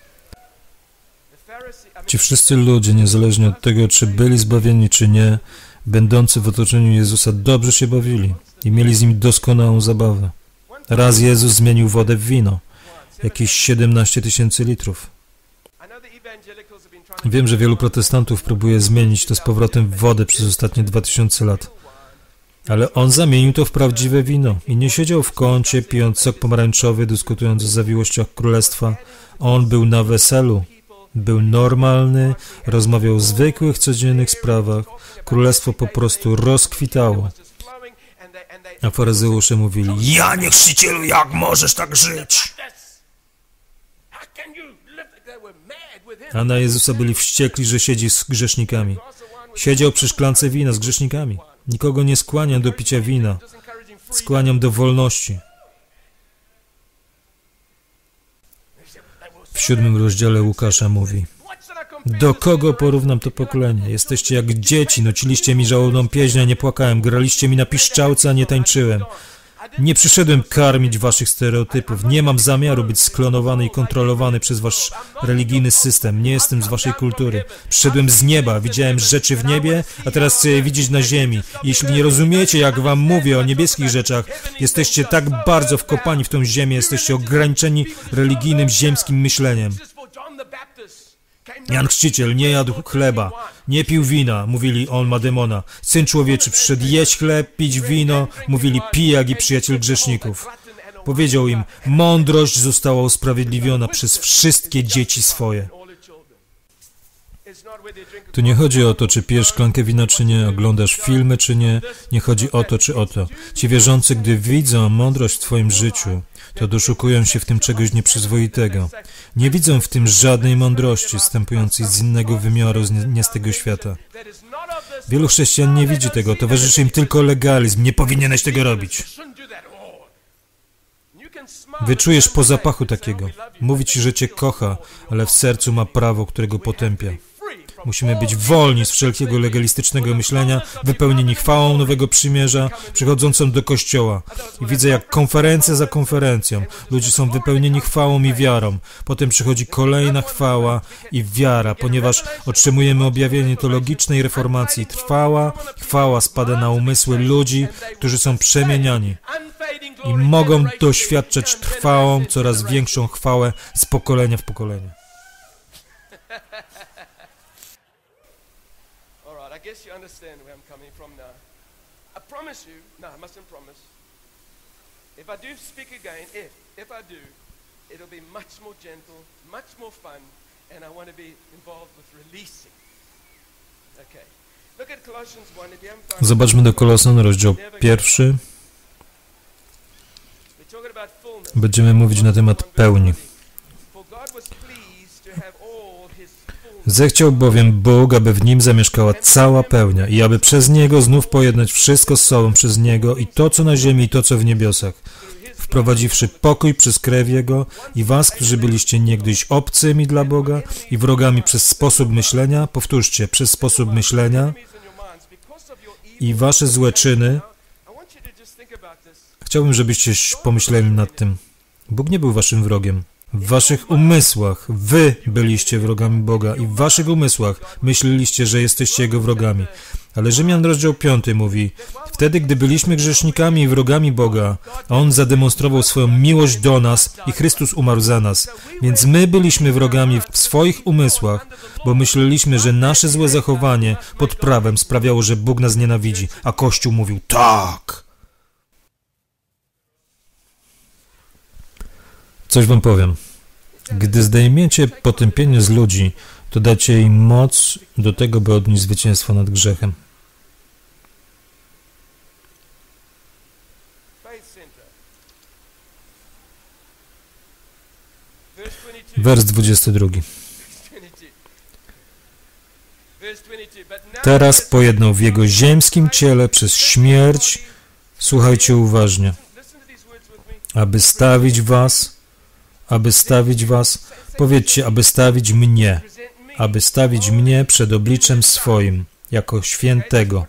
Ci wszyscy ludzie, niezależnie od tego, czy byli zbawieni, czy nie, będący w otoczeniu Jezusa, dobrze się bawili i mieli z Nim doskonałą zabawę. Raz Jezus zmienił wodę w wino. Jakieś 17 000 litrów. Wiem, że wielu protestantów próbuje zmienić to z powrotem w wodę przez ostatnie 2000 lat. Ale on zamienił to w prawdziwe wino i nie siedział w kącie, pijąc sok pomarańczowy, dyskutując o zawiłościach królestwa. On był na weselu. Był normalny, rozmawiał o zwykłych, codziennych sprawach. Królestwo po prostu rozkwitało. A faryzeusze mówili: Janie Chrzcicielu, jak możesz tak żyć? A na Jezusa byli wściekli, że siedzi z grzesznikami. Siedział przy szklance wina z grzesznikami. Nikogo nie skłaniam do picia wina. Skłaniam do wolności. W 7 rozdziale Łukasza mówi: do kogo porównam to pokolenie? Jesteście jak dzieci, nuciliście mi żałobną pieśń, a nie płakałem, graliście mi na piszczałce, a nie tańczyłem. Nie przyszedłem karmić waszych stereotypów, nie mam zamiaru być sklonowany i kontrolowany przez wasz religijny system, nie jestem z waszej kultury. Przyszedłem z nieba, widziałem rzeczy w niebie, a teraz chcę je widzieć na ziemi. Jeśli nie rozumiecie, jak wam mówię o niebieskich rzeczach, jesteście tak bardzo wkopani w tą ziemię, jesteście ograniczeni religijnym, ziemskim myśleniem. Jan Chrzciciel nie jadł chleba, nie pił wina, mówili, on ma demona. Syn Człowieczy przyszedł jeść chleb, pić wino, mówili, pijak i przyjaciel grzeszników. Powiedział im, mądrość została usprawiedliwiona przez wszystkie dzieci swoje. Tu nie chodzi o to, czy pijesz szklankę wina, czy nie, oglądasz filmy, czy nie. Nie chodzi o to, czy o to. Ci wierzący, gdy widzą mądrość w twoim życiu, to doszukują się w tym czegoś nieprzyzwoitego. Nie widzą w tym żadnej mądrości wstępującej z innego wymiaru, nie z tego świata. Wielu chrześcijan nie widzi tego, towarzyszy im tylko legalizm. Nie powinieneś tego robić. Wyczujesz po zapachu takiego. Mówi ci, że cię kocha, ale w sercu ma prawo, którego potępia. Musimy być wolni z wszelkiego legalistycznego myślenia, wypełnieni chwałą Nowego Przymierza, przychodzącą do Kościoła. I widzę, jak konferencja za konferencją ludzie są wypełnieni chwałą i wiarą. Potem przychodzi kolejna chwała i wiara, ponieważ otrzymujemy objawienie teologicznej reformacji. Trwała chwała spada na umysły ludzi, którzy są przemieniani i mogą doświadczać trwałą, coraz większą chwałę z pokolenia w pokolenie. I guess you understand where I'm coming from now. I promise you, no, I mustn't promise. If I do speak again, if I do, it'll be much more gentle, much more fun, and I want to be involved with releasing. Okay. Look at Colossians 1. If you haven't found Zobaczmy do Kolosan, rozdział 1. Będziemy mówić na temat pełni. Zechciał bowiem Bóg, aby w Nim zamieszkała cała pełnia i aby przez Niego znów pojednać wszystko z sobą przez Niego i to, co na ziemi, i to, co w niebiosach, wprowadziwszy pokój przez krew Jego i was, którzy byliście niegdyś obcymi dla Boga i wrogami przez sposób myślenia, powtórzcie, przez sposób myślenia i wasze złe czyny. Chciałbym, żebyście pomyśleli nad tym. Bóg nie był waszym wrogiem. W waszych umysłach wy byliście wrogami Boga i w waszych umysłach myśleliście, że jesteście Jego wrogami. Ale Rzymian rozdział 5 mówi: wtedy, gdy byliśmy grzesznikami i wrogami Boga, a On zademonstrował swoją miłość do nas i Chrystus umarł za nas. Więc my byliśmy wrogami w swoich umysłach, bo myśleliśmy, że nasze złe zachowanie pod prawem sprawiało, że Bóg nas nienawidzi, a Kościół mówił tak. Coś wam powiem. Gdy zdejmiecie potępienie z ludzi, to dacie im moc do tego, by odnieść zwycięstwo nad grzechem. Wers 22. Teraz pojednał w Jego ziemskim ciele przez śmierć, słuchajcie uważnie, aby stawić was, powiedzcie, aby stawić mnie przed obliczem swoim, jako świętego.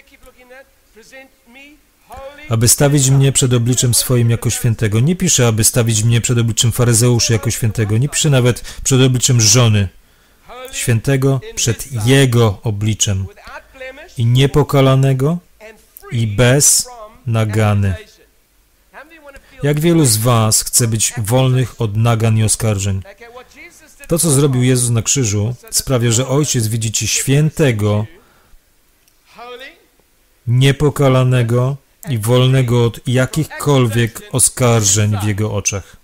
Aby stawić mnie przed obliczem swoim jako świętego. Nie pisze, aby stawić mnie przed obliczem faryzeuszy jako świętego. Nie pisze nawet przed obliczem żony. Świętego przed Jego obliczem. I niepokalanego i bez nagany. Jak wielu z was chce być wolnych od nagan i oskarżeń? To, co zrobił Jezus na krzyżu, sprawia, że Ojciec widzi Cię świętego, niepokalanego i wolnego od jakichkolwiek oskarżeń w Jego oczach.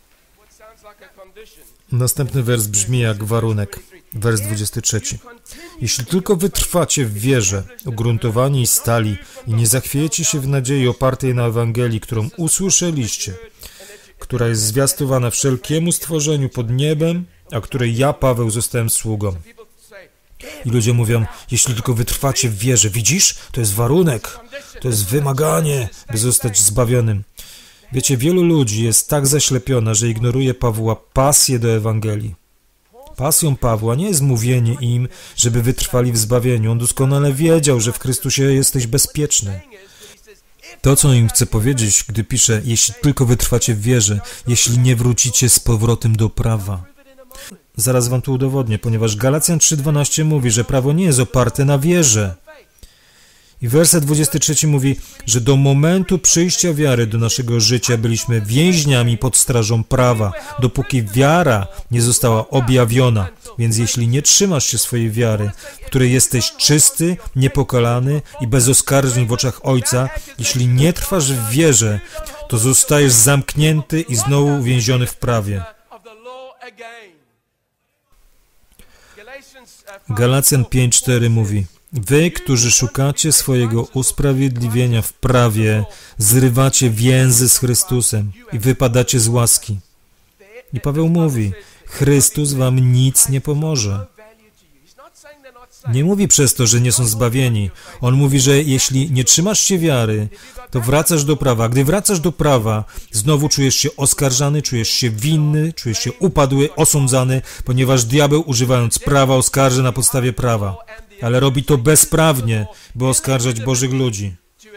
Następny wers brzmi jak warunek. Wers 23. Jeśli tylko wytrwacie w wierze, ugruntowani i stali i nie zachwiejecie się w nadziei opartej na Ewangelii, którą usłyszeliście, która jest zwiastowana wszelkiemu stworzeniu pod niebem, a której ja, Paweł, zostałem sługą. I ludzie mówią, jeśli tylko wytrwacie w wierze, widzisz? To jest warunek, to jest wymaganie, by zostać zbawionym. Wiecie, wielu ludzi jest tak zaślepiona, że ignoruje Pawła pasję do Ewangelii. Pasją Pawła nie jest mówienie im, żeby wytrwali w zbawieniu. On doskonale wiedział, że w Chrystusie jesteś bezpieczny. To, co im chce powiedzieć, gdy pisze, jeśli tylko wytrwacie w wierze, jeśli nie wrócicie z powrotem do prawa. Zaraz wam to udowodnię, ponieważ Galacjan 3:12 mówi, że prawo nie jest oparte na wierze. I werset 23 mówi, że do momentu przyjścia wiary do naszego życia byliśmy więźniami pod strażą prawa, dopóki wiara nie została objawiona. Więc jeśli nie trzymasz się swojej wiary, w której jesteś czysty, niepokalany i bez oskarżeń w oczach Ojca, jeśli nie trwasz w wierze, to zostajesz zamknięty i znowu uwięziony w prawie. Galacjan 5:4 mówi: wy, którzy szukacie swojego usprawiedliwienia w prawie, zrywacie więzy z Chrystusem i wypadacie z łaski. I Paweł mówi: Chrystus wam nic nie pomoże. Nie mówi przez to, że nie są zbawieni. On mówi, że jeśli nie trzymasz się wiary, to wracasz do prawa. Gdy wracasz do prawa, znowu czujesz się oskarżany, czujesz się winny, czujesz się upadły, osądzany, ponieważ diabeł, używając prawa, oskarży na podstawie prawa. Ale robi to bezprawnie, by oskarżać Bożych ludzi.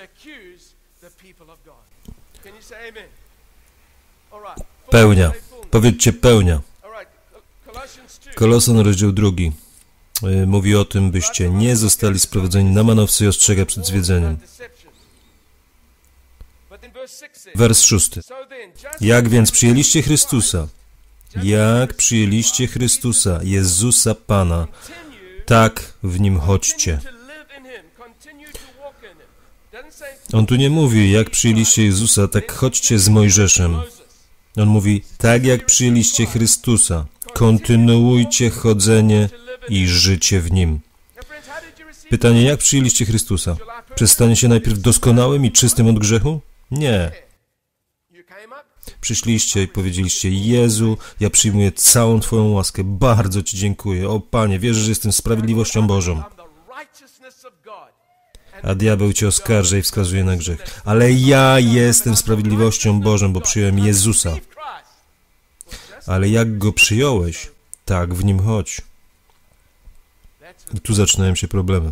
Pełnia. Powiedzcie pełnia. Kolosan, rozdział 2. Mówi o tym, byście nie zostali sprowadzeni na manowce i ostrzega przed zwiedzeniem. Wers 6. Jak więc przyjęliście Chrystusa? Jak przyjęliście Chrystusa, Jezusa Pana, tak w Nim chodźcie. On tu nie mówi, jak przyjęliście Jezusa, tak chodźcie z Mojżeszem. On mówi, tak jak przyjęliście Chrystusa, kontynuujcie chodzenie i życie w Nim. Pytanie, jak przyjęliście Chrystusa? Przez stanie się najpierw doskonałym i czystym od grzechu? Nie. Przyszliście i powiedzieliście: Jezu, ja przyjmuję całą Twoją łaskę, bardzo Ci dziękuję. O Panie, wierzę, że jestem sprawiedliwością Bożą. A diabeł Cię oskarża i wskazuje na grzech. Ale ja jestem sprawiedliwością Bożą, bo przyjąłem Jezusa. Ale jak Go przyjąłeś, tak w Nim chodź. I tu zaczynają się problemy.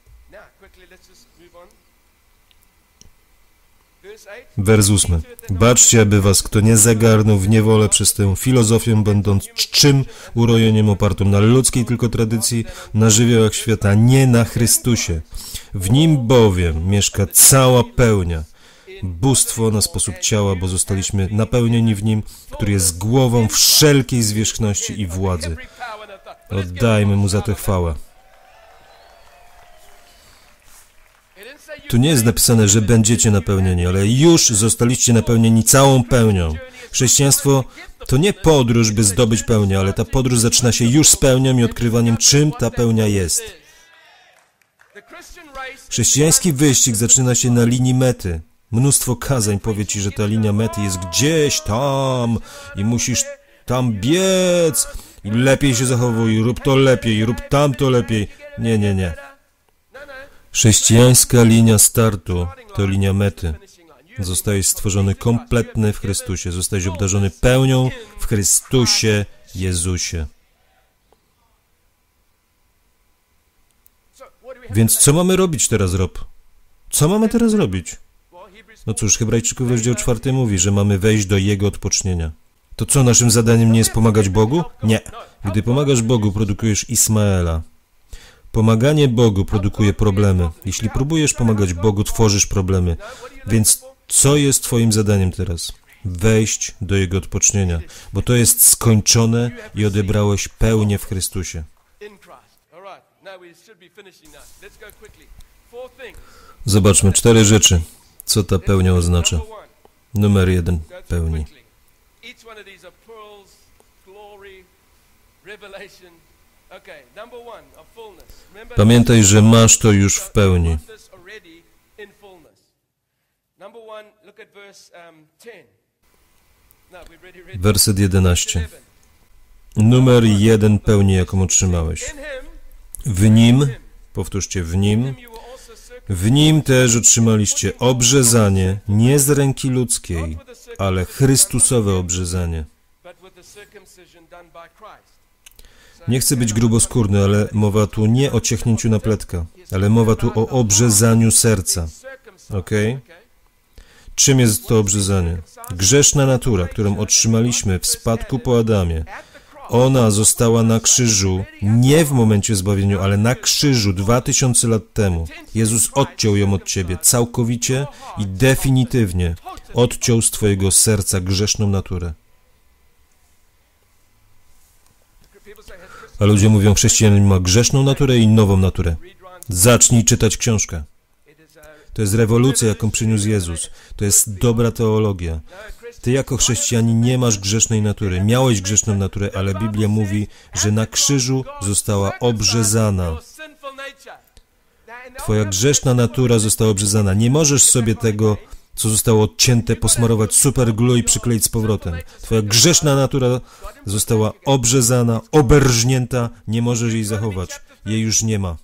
Wers 8. Baczcie, aby was kto nie zagarnął w niewolę przez tę filozofię, będąc czczym urojeniem opartą na ludzkiej tylko tradycji, na żywiołach świata, nie na Chrystusie. W Nim bowiem mieszka cała pełnia, bóstwo na sposób ciała, bo zostaliśmy napełnieni w Nim, który jest głową wszelkiej zwierzchności i władzy. Oddajmy Mu za tę chwałę. Tu nie jest napisane, że będziecie napełnieni, ale już zostaliście napełnieni całą pełnią. Chrześcijaństwo to nie podróż, by zdobyć pełnię, ale ta podróż zaczyna się już z pełnią i odkrywaniem, czym ta pełnia jest. Chrześcijański wyścig zaczyna się na linii mety. Mnóstwo kazań powie ci, że ta linia mety jest gdzieś tam i musisz tam biec i lepiej się zachowuj, rób to lepiej, rób tamto lepiej. Nie, nie, nie. Chrześcijańska linia startu to linia mety. Zostajesz stworzony kompletny w Chrystusie. Zostajesz obdarzony pełnią w Chrystusie Jezusie. Więc co mamy robić teraz, Rob? Co mamy teraz robić? No cóż, Hebrajczyków rozdział 4 mówi, że mamy wejść do Jego odpocznienia. To co, naszym zadaniem nie jest pomagać Bogu? Nie. Gdy pomagasz Bogu, produkujesz Ismaela. Pomaganie Bogu produkuje problemy. Jeśli próbujesz pomagać Bogu, tworzysz problemy. Więc co jest Twoim zadaniem teraz? Wejść do Jego odpocznienia, bo to jest skończone i odebrałeś pełnię w Chrystusie. Zobaczmy 4 rzeczy, co ta pełnia oznacza. Numer 1. Pełni. Pamiętaj, że masz to już w pełni. Werset 11. Numer 1 pełni, jaką otrzymałeś. W Nim, powtórzcie, w Nim też otrzymaliście obrzezanie, nie z ręki ludzkiej, ale Chrystusowe obrzezanie. Nie chcę być gruboskórny, ale mowa tu nie o ciechnięciu napletka, ale mowa tu o obrzezaniu serca. Okej? Czym jest to obrzezanie? Grzeszna natura, którą otrzymaliśmy w spadku po Adamie, ona została na krzyżu, nie w momencie zbawienia, ale na krzyżu 2000 lat temu. Jezus odciął ją od ciebie całkowicie i definitywnie. Odciął z twojego serca grzeszną naturę. A ludzie mówią, chrześcijanin ma grzeszną naturę i nową naturę. Zacznij czytać książkę. To jest rewolucja, jaką przyniósł Jezus. To jest dobra teologia. Ty jako chrześcijanin nie masz grzesznej natury. Miałeś grzeszną naturę, ale Biblia mówi, że na krzyżu została obrzezana. Twoja grzeszna natura została obrzezana. Nie możesz sobie tego, co zostało odcięte, posmarować superglue i przykleić z powrotem. Twoja grzeszna natura została obrzezana, oberżnięta. Nie możesz jej zachować. Jej już nie ma.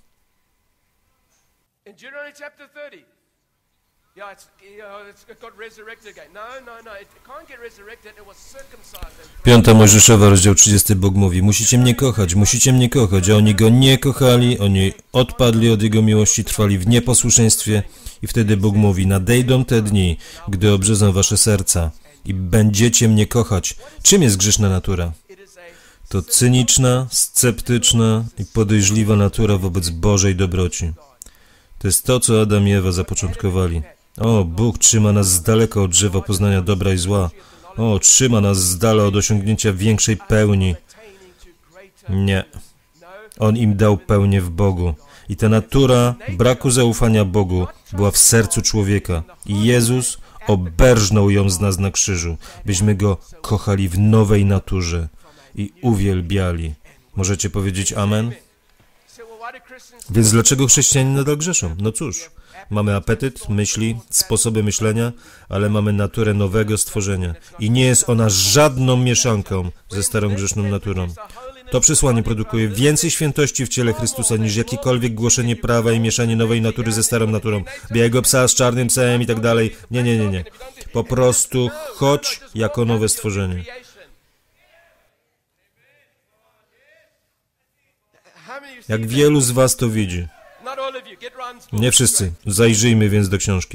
Piąta Mojżeszowa, rozdział 30, Bóg mówi: musicie mnie kochać, a oni Go nie kochali, oni odpadli od Jego miłości, trwali w nieposłuszeństwie i wtedy Bóg mówi: nadejdą te dni, gdy obrzezą wasze serca i będziecie mnie kochać. Czym jest grzeszna natura? To cyniczna, sceptyczna i podejrzliwa natura wobec Bożej dobroci. To jest to, co Adam i Ewa zapoczątkowali. O, Bóg trzyma nas z daleka od drzewa poznania dobra i zła. O, trzyma nas z dala od osiągnięcia większej pełni. Nie. On im dał pełnię w Bogu. I ta natura braku zaufania Bogu była w sercu człowieka. I Jezus oberżnął ją z nas na krzyżu, byśmy Go kochali w nowej naturze i uwielbiali. Możecie powiedzieć amen? Więc dlaczego chrześcijanie nadal grzeszą? No cóż, mamy apetyt, myśli, sposoby myślenia, ale mamy naturę nowego stworzenia. I nie jest ona żadną mieszanką ze starą grzeszną naturą. To przesłanie produkuje więcej świętości w ciele Chrystusa niż jakiekolwiek głoszenie prawa i mieszanie nowej natury ze starą naturą. Białego psa z czarnym psem i tak dalej. Nie. Po prostu chodź jako nowe stworzenie. Jak wielu z was to widzi? Nie wszyscy. Zajrzyjmy więc do książki.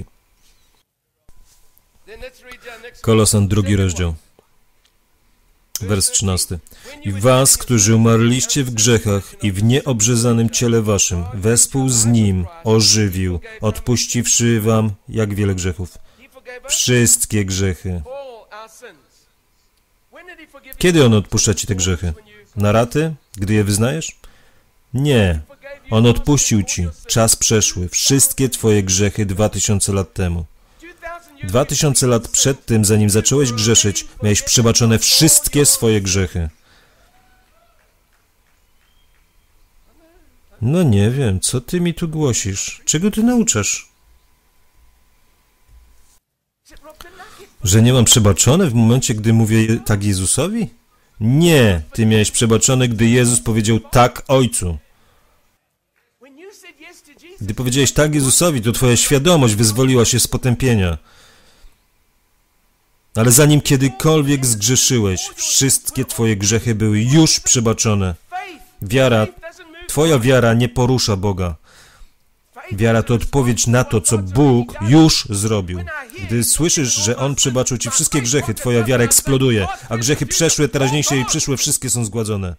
Kolosan, 2 rozdział. Wers 13. I was, którzy umarliście w grzechach i w nieobrzezanym ciele waszym, wespół z Nim ożywił, odpuściwszy wam jak wiele grzechów. Wszystkie grzechy. Kiedy On odpuszcza ci te grzechy? Na raty? Gdy je wyznajesz? Nie. On odpuścił ci, czas przeszły, wszystkie twoje grzechy 2000 lat temu. 2000 lat przed tym, zanim zacząłeś grzeszyć, miałeś przebaczone wszystkie swoje grzechy. No nie wiem, co ty mi tu głosisz? Czego ty nauczasz? Że nie mam przebaczone w momencie, gdy mówię tak Jezusowi? Nie, ty miałeś przebaczone, gdy Jezus powiedział tak Ojcu. Gdy powiedziałeś tak Jezusowi, to twoja świadomość wyzwoliła się z potępienia. Ale zanim kiedykolwiek zgrzeszyłeś, wszystkie twoje grzechy były już przebaczone. Twoja wiara nie porusza Boga. Wiara to odpowiedź na to, co Bóg już zrobił. Gdy słyszysz, że On przebaczył ci wszystkie grzechy, twoja wiara eksploduje, a grzechy przeszłe, teraźniejsze i przyszłe, wszystkie są zgładzone.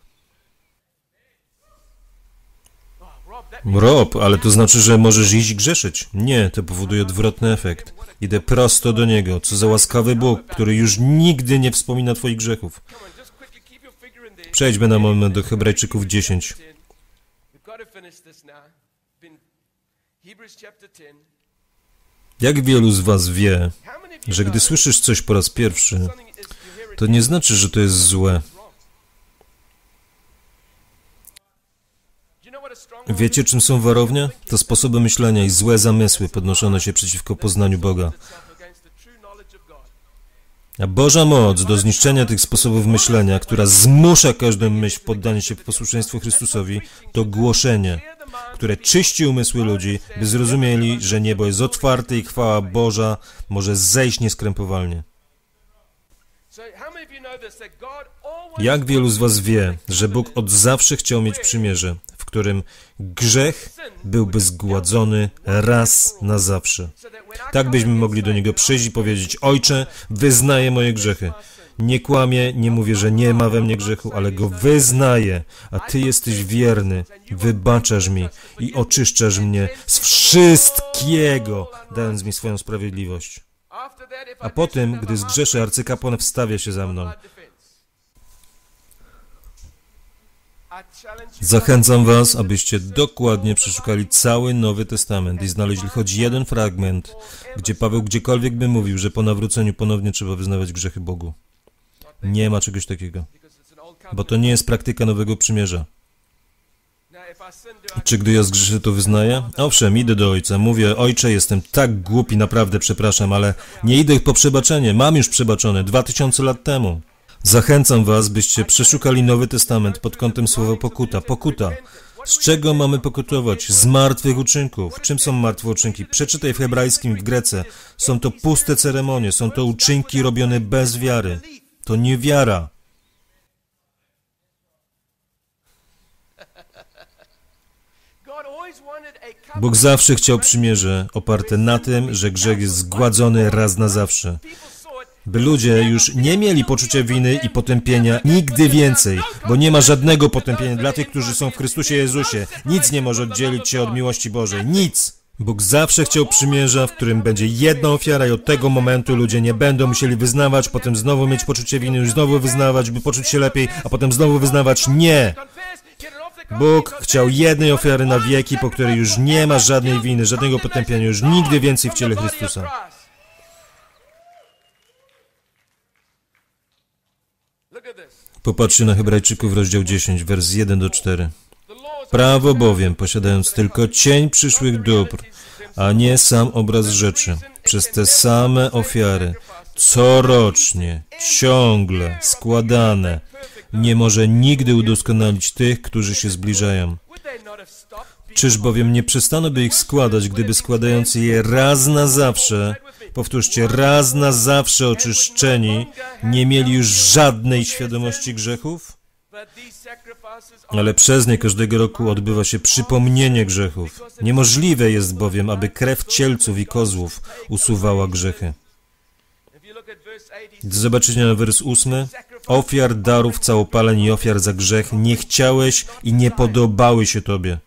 Rob, ale to znaczy, że możesz iść grzeszyć. Nie, to powoduje odwrotny efekt. Idę prosto do Niego. Co za łaskawy Bóg, który już nigdy nie wspomina twoich grzechów. Przejdźmy na moment do Hebrajczyków 10. Jak wielu z was wie, że gdy słyszysz coś po raz pierwszy, to nie znaczy, że to jest złe. Wiecie, czym są warownie? To sposoby myślenia i złe zamysły podnoszone się przeciwko poznaniu Boga. A Boża moc do zniszczenia tych sposobów myślenia, która zmusza każdą myśl w poddanie się posłuszeństwu Chrystusowi, to głoszenie, które czyści umysły ludzi, by zrozumieli, że niebo jest otwarte i chwała Boża może zejść nieskrępowalnie. Jak wielu z was wie, że Bóg od zawsze chciał mieć przymierze, w którym grzech byłby zgładzony raz na zawsze. Tak byśmy mogli do Niego przyjść i powiedzieć: Ojcze, wyznaję moje grzechy. Nie kłamię, nie mówię, że nie ma we mnie grzechu, ale go wyznaję, a Ty jesteś wierny, wybaczasz mi i oczyszczasz mnie z wszystkiego, dając mi swoją sprawiedliwość. A potem, gdy zgrzeszę, arcykapłan wstawia się za mną. Zachęcam was, abyście dokładnie przeszukali cały Nowy Testament i znaleźli choć jeden fragment, gdzie Paweł gdziekolwiek by mówił, że po nawróceniu ponownie trzeba wyznawać grzechy Bogu. Nie ma czegoś takiego, bo to nie jest praktyka Nowego Przymierza. Czy gdy ja zgrzeszę, to wyznaję? Owszem, idę do Ojca, mówię: Ojcze, jestem tak głupi, naprawdę przepraszam, ale nie idę po przebaczenie, mam już przebaczone 2000 lat temu. Zachęcam was, byście przeszukali Nowy Testament pod kątem słowa pokuta. Pokuta. Z czego mamy pokutować? Z martwych uczynków. Czym są martwe uczynki? Przeczytaj w hebrajskim, w Grece. Są to puste ceremonie, są to uczynki robione bez wiary. To niewiara. Bóg zawsze chciał przymierze oparte na tym, że grzech jest zgładzony raz na zawsze. By ludzie już nie mieli poczucia winy i potępienia nigdy więcej, bo nie ma żadnego potępienia dla tych, którzy są w Chrystusie Jezusie. Nic nie może oddzielić cię od miłości Bożej. Nic! Bóg zawsze chciał przymierza, w którym będzie jedna ofiara i od tego momentu ludzie nie będą musieli wyznawać, potem znowu mieć poczucie winy, już znowu wyznawać, by poczuć się lepiej, a potem znowu wyznawać. Nie! Bóg chciał jednej ofiary na wieki, po której już nie ma żadnej winy, żadnego potępienia, już nigdy więcej w ciele Chrystusa. Popatrzcie na Hebrajczyków, rozdział 10, wers 1-4. Prawo bowiem, posiadając tylko cień przyszłych dóbr, a nie sam obraz rzeczy, przez te same ofiary, corocznie, ciągle składane, nie może nigdy udoskonalić tych, którzy się zbliżają. Czyż bowiem nie przestano by ich składać, gdyby składający je raz na zawsze, powtórzcie, raz na zawsze oczyszczeni, nie mieli już żadnej świadomości grzechów? Ale przez nie każdego roku odbywa się przypomnienie grzechów. Niemożliwe jest bowiem, aby krew cielców i kozłów usuwała grzechy. Zobaczycie na wers 8. Ofiar, darów, całopaleń i ofiar za grzech nie chciałeś i nie podobały się Tobie.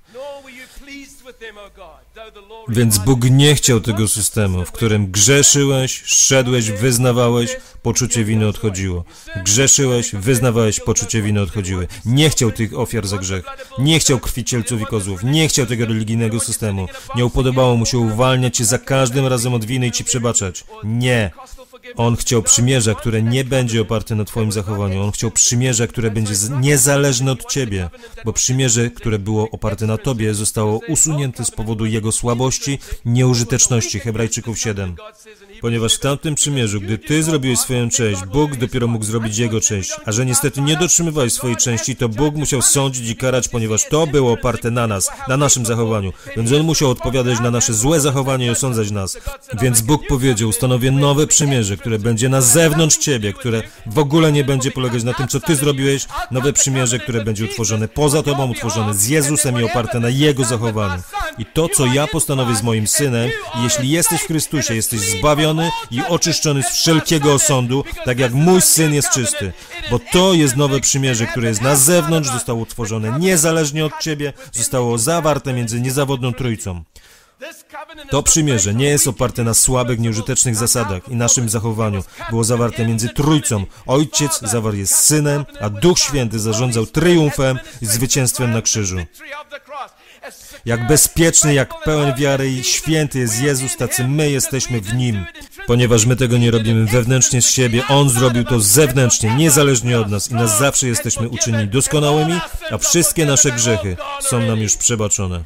Więc Bóg nie chciał tego systemu, w którym grzeszyłeś, szedłeś, wyznawałeś, poczucie winy odchodziło. Grzeszyłeś, wyznawałeś, poczucie winy odchodziły. Nie chciał tych ofiar za grzech. Nie chciał krwi cielców i kozłów. Nie chciał tego religijnego systemu. Nie upodobało mu się uwalniać cię za każdym razem od winy i ci przebaczać. Nie. On chciał przymierza, które nie będzie oparte na twoim zachowaniu. On chciał przymierza, które będzie niezależne od ciebie, bo przymierze, które było oparte na tobie, zostało usunięte z powodu jego słabości, nieużyteczności. Hebrajczyków 7. Ponieważ w tamtym przymierzu, gdy ty zrobiłeś swoją część, Bóg dopiero mógł zrobić jego część, a że niestety nie dotrzymywałeś swojej części, to Bóg musiał sądzić i karać, ponieważ to było oparte na nas, na naszym zachowaniu. Więc On musiał odpowiadać na nasze złe zachowanie i osądzać nas. Więc Bóg powiedział: ustanowię nowe przymierze, które będzie na zewnątrz ciebie, które w ogóle nie będzie polegać na tym, co ty zrobiłeś. Nowe przymierze, które będzie utworzone poza tobą, utworzone z Jezusem i oparte na Jego zachowaniu. I to, co ja postanowię z moim Synem, i jeśli jesteś w Chrystusie, jesteś zbawiony i oczyszczony z wszelkiego osądu, tak jak mój Syn jest czysty. Bo to jest nowe przymierze, które jest na zewnątrz, zostało utworzone niezależnie od ciebie, zostało zawarte między niezawodną Trójcą. To przymierze nie jest oparte na słabych, nieużytecznych zasadach i naszym zachowaniu. Było zawarte między Trójcą. Ojciec zawarł je z Synem, a Duch Święty zarządzał triumfem i zwycięstwem na krzyżu. Jak bezpieczny, jak pełen wiary i święty jest Jezus, tacy my jesteśmy w Nim. Ponieważ my tego nie robimy wewnętrznie z siebie, On zrobił to zewnętrznie, niezależnie od nas i nas zawsze jesteśmy uczynieni doskonałymi, a wszystkie nasze grzechy są nam już przebaczone.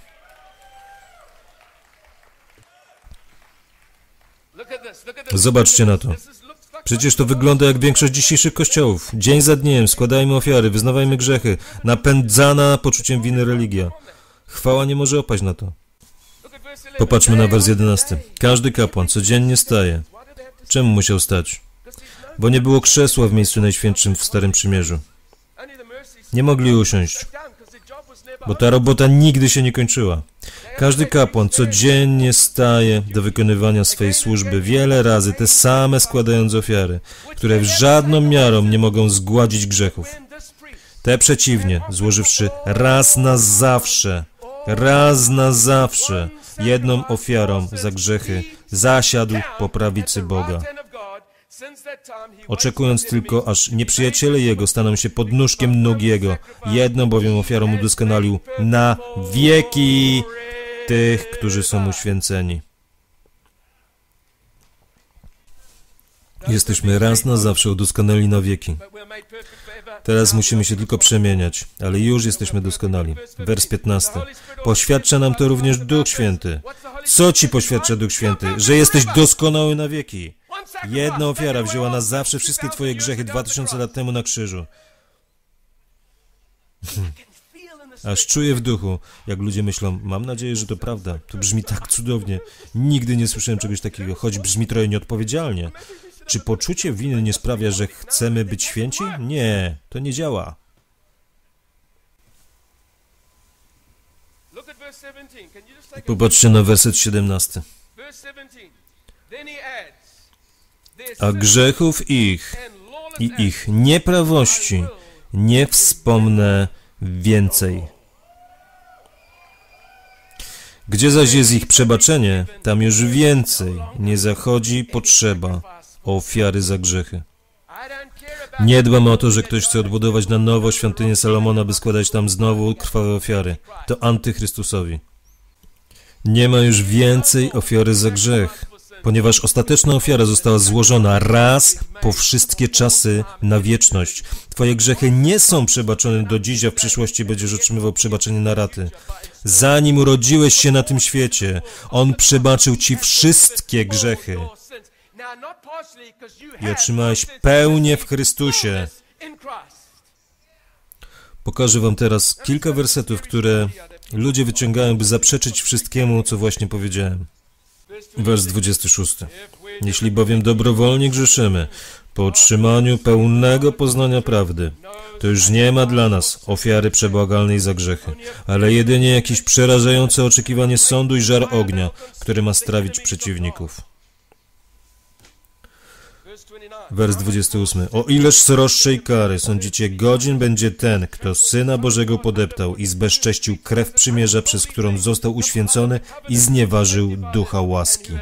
Zobaczcie na to. Przecież to wygląda jak większość dzisiejszych kościołów. Dzień za dniem składajmy ofiary, wyznawajmy grzechy, napędzana poczuciem winy religia. Chwała nie może opaść na to. Popatrzmy na wers 11. Każdy kapłan codziennie staje. Czemu musiał stać? Bo nie było krzesła w miejscu najświętszym w Starym Przymierzu. Nie mogli usiąść, bo ta robota nigdy się nie kończyła. Każdy kapłan codziennie staje do wykonywania swej służby wiele razy, te same składając ofiary, które w żadną miarą nie mogą zgładzić grzechów. Te przeciwnie, złożywszy raz na zawsze jedną ofiarą za grzechy, zasiadł po prawicy Boga. oczekując tylko, aż nieprzyjaciele Jego staną się podnóżkiem nóg Jego. Jedną bowiem ofiarą udoskonalił na wieki tych, którzy są uświęceni. Jesteśmy raz na zawsze udoskonali na wieki. Teraz musimy się tylko przemieniać, ale już jesteśmy doskonali. Wers 15. Poświadcza nam to również Duch Święty. Co Ci poświadcza Duch Święty? Że jesteś doskonały na wieki. Jedna ofiara wzięła na zawsze wszystkie Twoje grzechy 2000 lat temu na krzyżu. Aż czuję w duchu, jak ludzie myślą, mam nadzieję, że to prawda. To brzmi tak cudownie. Nigdy nie słyszałem czegoś takiego, choć brzmi trochę nieodpowiedzialnie. Czy poczucie winy nie sprawia, że chcemy być święci? Nie, to nie działa. Popatrzcie na werset 17. A grzechów ich i ich nieprawości nie wspomnę więcej. Gdzie zaś jest ich przebaczenie, tam już więcej nie zachodzi potrzeba ofiary za grzechy. Nie dbam o to, że ktoś chce odbudować na nowo świątynię Salomona, by składać tam znowu krwawe ofiary. To antychrystusowi. Nie ma już więcej ofiary za grzech, ponieważ ostateczna ofiara została złożona raz po wszystkie czasy na wieczność. Twoje grzechy nie są przebaczone do dziś, a w przyszłości będziesz otrzymywał przebaczenie na raty. Zanim urodziłeś się na tym świecie, On przebaczył Ci wszystkie grzechy i otrzymałeś pełnię w Chrystusie. Pokażę Wam teraz kilka wersetów, które ludzie wyciągają, by zaprzeczyć wszystkiemu, co właśnie powiedziałem. Wers 26. Jeśli bowiem dobrowolnie grzeszymy, po otrzymaniu pełnego poznania prawdy, to już nie ma dla nas ofiary przebłagalnej za grzechy, ale jedynie jakieś przerażające oczekiwanie sądu i żar ognia, który ma strawić przeciwników. Wers 28. O ileż sroższej kary, sądzicie, godzin będzie ten, kto Syna Bożego podeptał i zbezcześcił krew przymierza, przez którą został uświęcony i znieważył ducha łaski.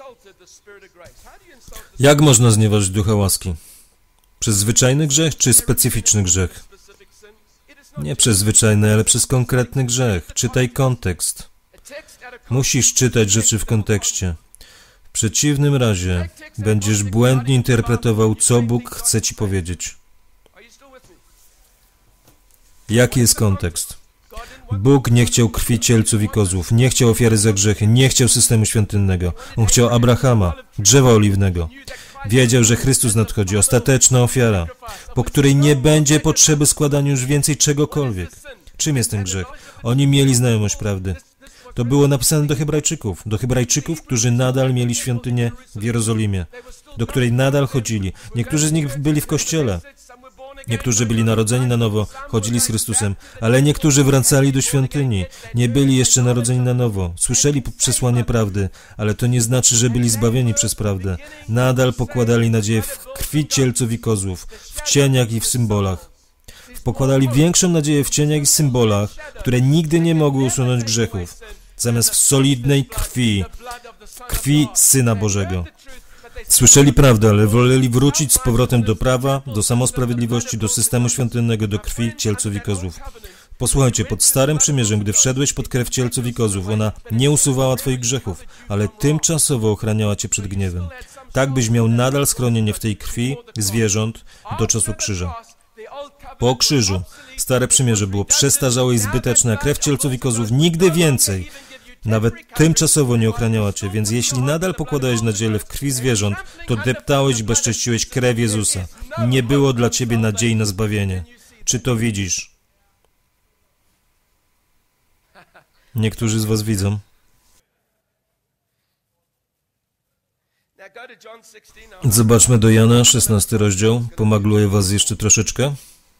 Jak można znieważyć ducha łaski? Przez zwyczajny grzech czy specyficzny grzech? Nie przez zwyczajny, ale przez konkretny grzech. Czytaj kontekst. Musisz czytać rzeczy w kontekście. W przeciwnym razie będziesz błędnie interpretował, co Bóg chce Ci powiedzieć. Jaki jest kontekst? Bóg nie chciał krwi cielców i kozłów, nie chciał ofiary za grzechy, nie chciał systemu świątynnego. On chciał Abrahama, drzewa oliwnego. Wiedział, że Chrystus nadchodzi, ostateczna ofiara, po której nie będzie potrzeby składania już więcej czegokolwiek. Czym jest ten grzech? Oni mieli znajomość prawdy. To było napisane do Hebrajczyków, którzy nadal mieli świątynię w Jerozolimie, do której nadal chodzili. Niektórzy z nich byli w kościele, niektórzy byli narodzeni na nowo, chodzili z Chrystusem, ale niektórzy wracali do świątyni, nie byli jeszcze narodzeni na nowo, słyszeli przesłanie prawdy, ale to nie znaczy, że byli zbawieni przez prawdę. Nadal pokładali nadzieję w krwi cielców i kozłów, w cieniach i w symbolach. Pokładali większą nadzieję w cieniach i symbolach, które nigdy nie mogły usunąć grzechów, zamiast w solidnej krwi Syna Bożego. Słyszeli prawdę, ale woleli wrócić z powrotem do prawa, do samosprawiedliwości, do systemu świątynnego, do krwi cielców i kozłów. Posłuchajcie, pod Starym Przymierzem, gdy wszedłeś pod krew cielców i kozłów, ona nie usuwała Twoich grzechów, ale tymczasowo ochraniała Cię przed gniewem. Tak byś miał nadal schronienie w tej krwi zwierząt do czasu krzyża. Po krzyżu Stare Przymierze było przestarzałe i zbyteczne, a krew cielców i kozłów nigdy więcej, nawet tymczasowo nie ochraniała Cię, więc jeśli nadal pokładałeś nadzieję w krwi zwierząt, to deptałeś i bezcześciłeś krew Jezusa. Nie było dla Ciebie nadziei na zbawienie. Czy to widzisz? Niektórzy z Was widzą. Zobaczmy do Jana, 16 rozdział. Pomagluję Was jeszcze troszeczkę.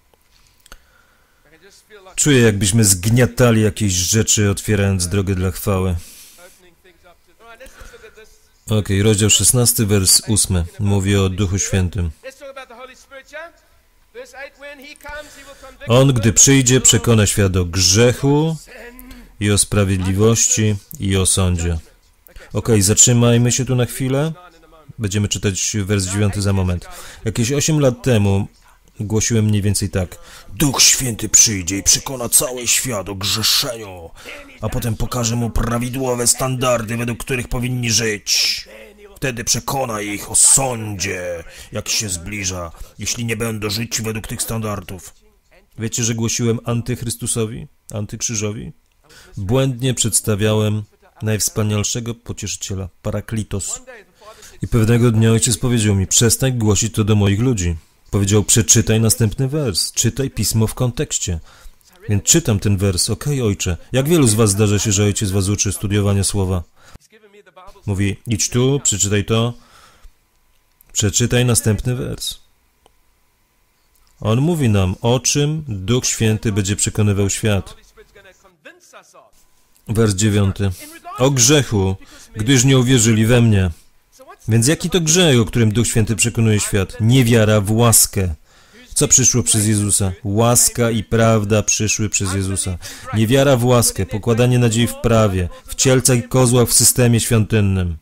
Czuję, jakbyśmy zgniatali jakieś rzeczy, otwierając drogę dla chwały. Rozdział 16, wers 8. Mówi o Duchu Świętym. On, gdy przyjdzie, przekona świat o grzechu i o sprawiedliwości i o sądzie. Zatrzymajmy się tu na chwilę. Będziemy czytać wers 9 za moment. Jakieś 8 lat temu głosiłem mniej więcej tak. Duch Święty przyjdzie i przekona cały świat o grzeszeniu, a potem pokaże mu prawidłowe standardy, według których powinni żyć. Wtedy przekona ich o sądzie, jak się zbliża, jeśli nie będą żyć według tych standardów. Wiecie, że głosiłem antychrystusowi, antykrzyżowi? Błędnie przedstawiałem najwspanialszego pocieszyciela, Paraklitos. I pewnego dnia ojciec powiedział mi, przestań głosić to do moich ludzi. Powiedział, przeczytaj następny wers, czytaj pismo w kontekście. Więc czytam ten wers, okej, ojcze. Jak wielu z was zdarza się, że ojciec was uczy studiowania słowa? Mówi, idź tu, przeczytaj to, przeczytaj następny wers. On mówi nam, o czym Duch Święty będzie przekonywał świat. Wers 9. O grzechu, gdyż nie uwierzyli we mnie. Więc jaki to grzech, o którym Duch Święty przekonuje świat? Niewiara w łaskę. Co przyszło przez Jezusa? Łaska i prawda przyszły przez Jezusa. Niewiara w łaskę, pokładanie nadziei w prawie, w cielcach i kozłach w systemie świątynnym.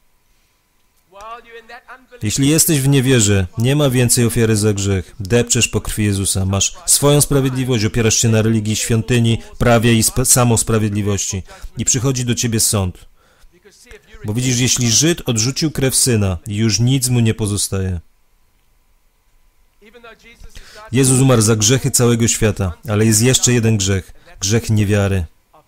Jeśli jesteś w niewierze, nie ma więcej ofiary za grzech. Depczesz po krwi Jezusa. Masz swoją sprawiedliwość, opierasz się na religii, świątyni, prawie i samosprawiedliwości. I przychodzi do ciebie sąd. Bo widzisz, jeśli Żyd odrzucił krew Syna, już nic mu nie pozostaje. Jezus umarł za grzechy całego świata, ale jest jeszcze jeden grzech. Grzech niewiary.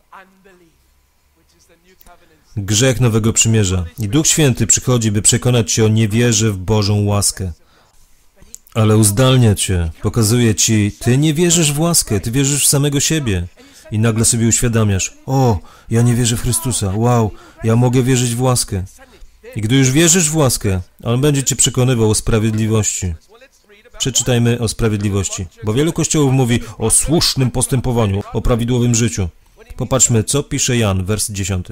Grzech Nowego Przymierza. I Duch Święty przychodzi, by przekonać cię o niewierze w Bożą łaskę. Ale uzdalnia cię, pokazuje ci, ty nie wierzysz w łaskę, ty wierzysz w samego siebie. I nagle sobie uświadamiasz, o, ja nie wierzę w Chrystusa, wow, ja mogę wierzyć w łaskę. I gdy już wierzysz w łaskę, On będzie cię przekonywał o sprawiedliwości. Przeczytajmy o sprawiedliwości, bo wielu kościołów mówi o słusznym postępowaniu, o prawidłowym życiu. Popatrzmy, co pisze Jan, wers 10.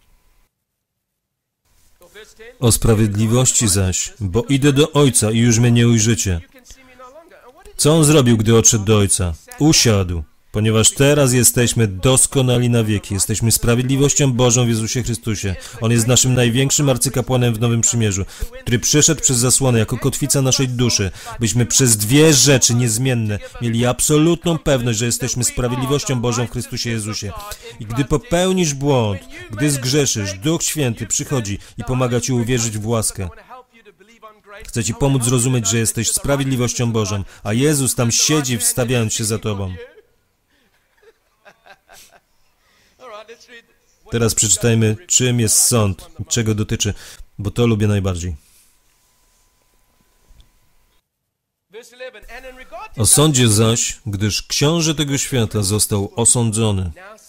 O sprawiedliwości zaś, bo idę do Ojca i już mnie nie ujrzycie. Co On zrobił, gdy odszedł do Ojca? Usiadł, ponieważ teraz jesteśmy doskonali na wieki. Jesteśmy sprawiedliwością Bożą w Jezusie Chrystusie. On jest naszym największym arcykapłanem w Nowym Przymierzu, który przyszedł przez zasłonę jako kotwica naszej duszy, byśmy przez dwie rzeczy niezmienne mieli absolutną pewność, że jesteśmy sprawiedliwością Bożą w Chrystusie Jezusie. I gdy popełnisz błąd, gdy zgrzeszysz, Duch Święty przychodzi i pomaga ci uwierzyć w łaskę. Chce ci pomóc zrozumieć, że jesteś sprawiedliwością Bożą, a Jezus tam siedzi, wstawiając się za tobą. Teraz przeczytajmy, czym jest sąd, czego dotyczy, bo to lubię najbardziej. O sądzie zaś, gdyż książę tego świata został osądzony.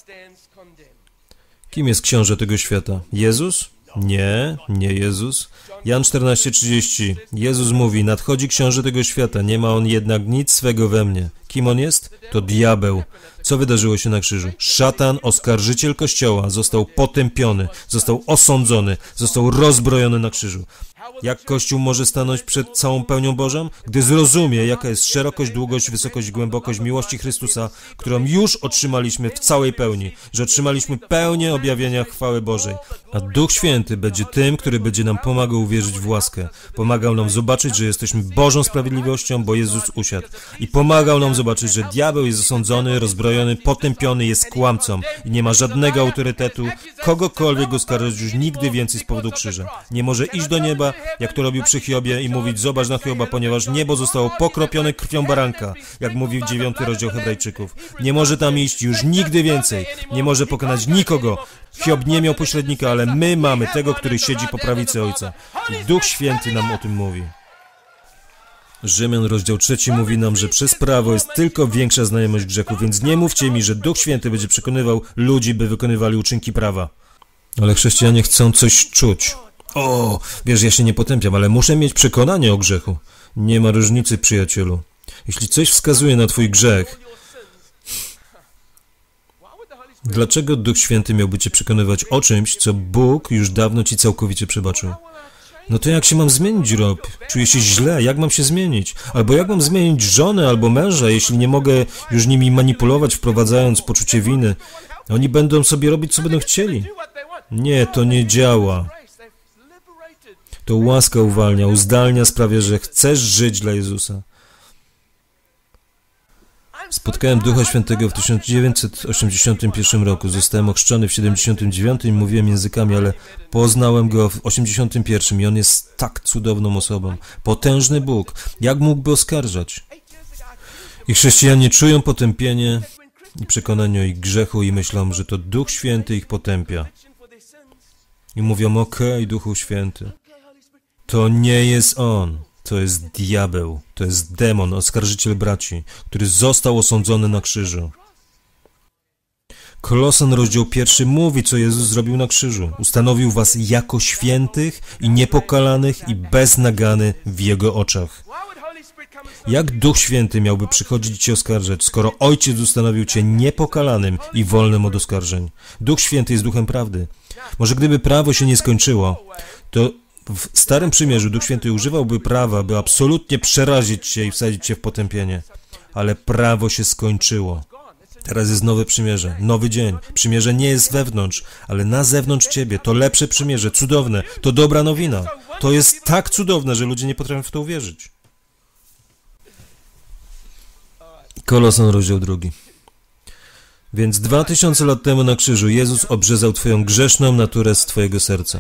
Kim jest książę tego świata? Jezus? Nie, nie Jezus. Jan 14:30. Jezus mówi, nadchodzi książę tego świata, nie ma on jednak nic swego we mnie. Kim on jest? To diabeł. Co wydarzyło się na krzyżu? Szatan, oskarżyciel Kościoła, został potępiony, został osądzony, został rozbrojony na krzyżu. Jak Kościół może stanąć przed całą pełnią Bożą? Gdy zrozumie, jaka jest szerokość, długość, wysokość, głębokość miłości Chrystusa, którą już otrzymaliśmy w całej pełni, że otrzymaliśmy pełnię objawienia chwały Bożej. A Duch Święty będzie tym, który będzie nam pomagał uwierzyć w łaskę. Pomagał nam zobaczyć, że jesteśmy Bożą sprawiedliwością, bo Jezus usiadł. I pomagał nam zobaczyć, że diabeł jest osądzony, rozbrojony, potępiony, jest kłamcą i nie ma żadnego autorytetu, kogokolwiek go oskarżyć już nigdy więcej z powodu krzyża. Nie może iść do nieba, jak to robił przy Hiobie i mówić, zobacz na Hioba, ponieważ niebo zostało pokropione krwią baranka, jak mówił 9 rozdział Hebrajczyków. Nie może tam iść już nigdy więcej. Nie może pokonać nikogo. Hiob nie miał pośrednika, ale my mamy tego, który siedzi po prawicy Ojca. I Duch Święty nam o tym mówi. Rzymian, rozdział 3 mówi nam, że przez prawo jest tylko większa znajomość grzechu, więc nie mówcie mi, że Duch Święty będzie przekonywał ludzi, by wykonywali uczynki prawa. Ale chrześcijanie chcą coś czuć. O, wiesz, ja się nie potępiam, ale muszę mieć przekonanie o grzechu. Nie ma różnicy, przyjacielu. Jeśli coś wskazuje na twój grzech, dlaczego Duch Święty miałby cię przekonywać o czymś, co Bóg już dawno ci całkowicie przebaczył? No to jak się mam zmienić, Rob? Czuję się źle, jak mam się zmienić? Albo jak mam zmienić żonę albo męża, jeśli nie mogę już nimi manipulować, wprowadzając poczucie winy? Oni będą sobie robić, co będą chcieli. Nie, to nie działa. To łaska uwalnia, uzdalnia, sprawia, że chcesz żyć dla Jezusa. Spotkałem Ducha Świętego w 1981 roku. Zostałem ochrzczony w 79 i mówiłem językami, ale poznałem Go w 81 i On jest tak cudowną osobą. Potężny Bóg. Jak mógłby oskarżać? I chrześcijanie czują potępienie i przekonanie o ich grzechu i myślą, że to Duch Święty ich potępia. I mówią, okej, Duchu Święty. To nie jest On. To jest diabeł, to jest demon, oskarżyciel braci, który został osądzony na krzyżu. Kolosan rozdział 1 mówi, co Jezus zrobił na krzyżu. Ustanowił was jako świętych i niepokalanych i bez nagany w Jego oczach. Jak Duch Święty miałby przychodzić i cię oskarżać, skoro Ojciec ustanowił cię niepokalanym i wolnym od oskarżeń? Duch Święty jest Duchem prawdy. Może gdyby prawo się nie skończyło, to w Starym Przymierzu Duch Święty używałby prawa, by absolutnie przerazić cię i wsadzić cię w potępienie. Ale prawo się skończyło. Teraz jest nowe przymierze, nowy dzień. Przymierze nie jest wewnątrz, ale na zewnątrz ciebie. To lepsze przymierze, cudowne. To dobra nowina. To jest tak cudowne, że ludzie nie potrafią w to uwierzyć. Kolosan, rozdział 2. Więc 2000 lat temu na krzyżu Jezus obrzezał twoją grzeszną naturę z twojego serca.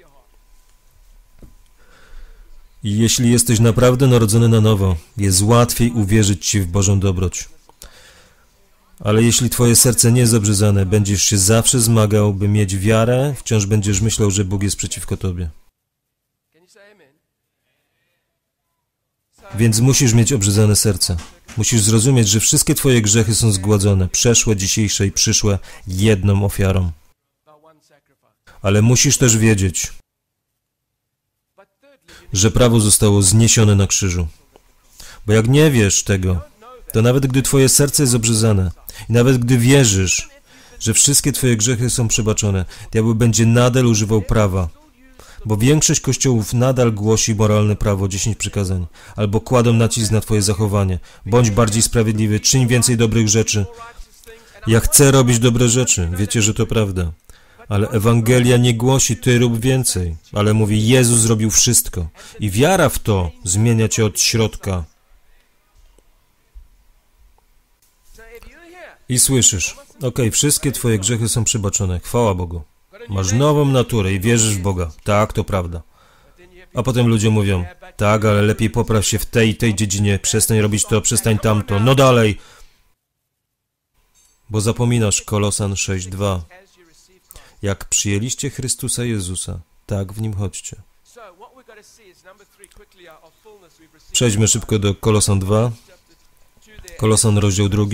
I jeśli jesteś naprawdę narodzony na nowo, jest łatwiej uwierzyć ci w Bożą dobroć. Ale jeśli twoje serce nie jest obrzezane, będziesz się zawsze zmagał, by mieć wiarę, wciąż będziesz myślał, że Bóg jest przeciwko tobie. Więc musisz mieć obrzezane serce. Musisz zrozumieć, że wszystkie twoje grzechy są zgładzone, przeszłe, dzisiejsze i przyszłe, jedną ofiarą. Ale musisz też wiedzieć, że prawo zostało zniesione na krzyżu. Bo jak nie wiesz tego, to nawet gdy twoje serce jest obrzezane i nawet gdy wierzysz, że wszystkie twoje grzechy są przebaczone, diabeł będzie nadal używał prawa. Bo większość kościołów nadal głosi moralne prawo, 10 przykazań, albo kładą nacisk na twoje zachowanie. Bądź bardziej sprawiedliwy, czyń więcej dobrych rzeczy. Ja chcę robić dobre rzeczy, wiecie, że to prawda. Ale Ewangelia nie głosi, ty rób więcej, ale mówi, Jezus zrobił wszystko. I wiara w to zmienia cię od środka. I słyszysz, okej, wszystkie twoje grzechy są przebaczone, chwała Bogu. Masz nową naturę i wierzysz w Boga. Tak, to prawda. A potem ludzie mówią, tak, ale lepiej popraw się w tej i tej dziedzinie, przestań robić to, przestań tamto, no dalej. Bo zapominasz, Kolosan 6:2. Jak przyjęliście Chrystusa Jezusa, tak w Nim chodźcie. Przejdźmy szybko do Kolosan 2. Kolosan, rozdział 2.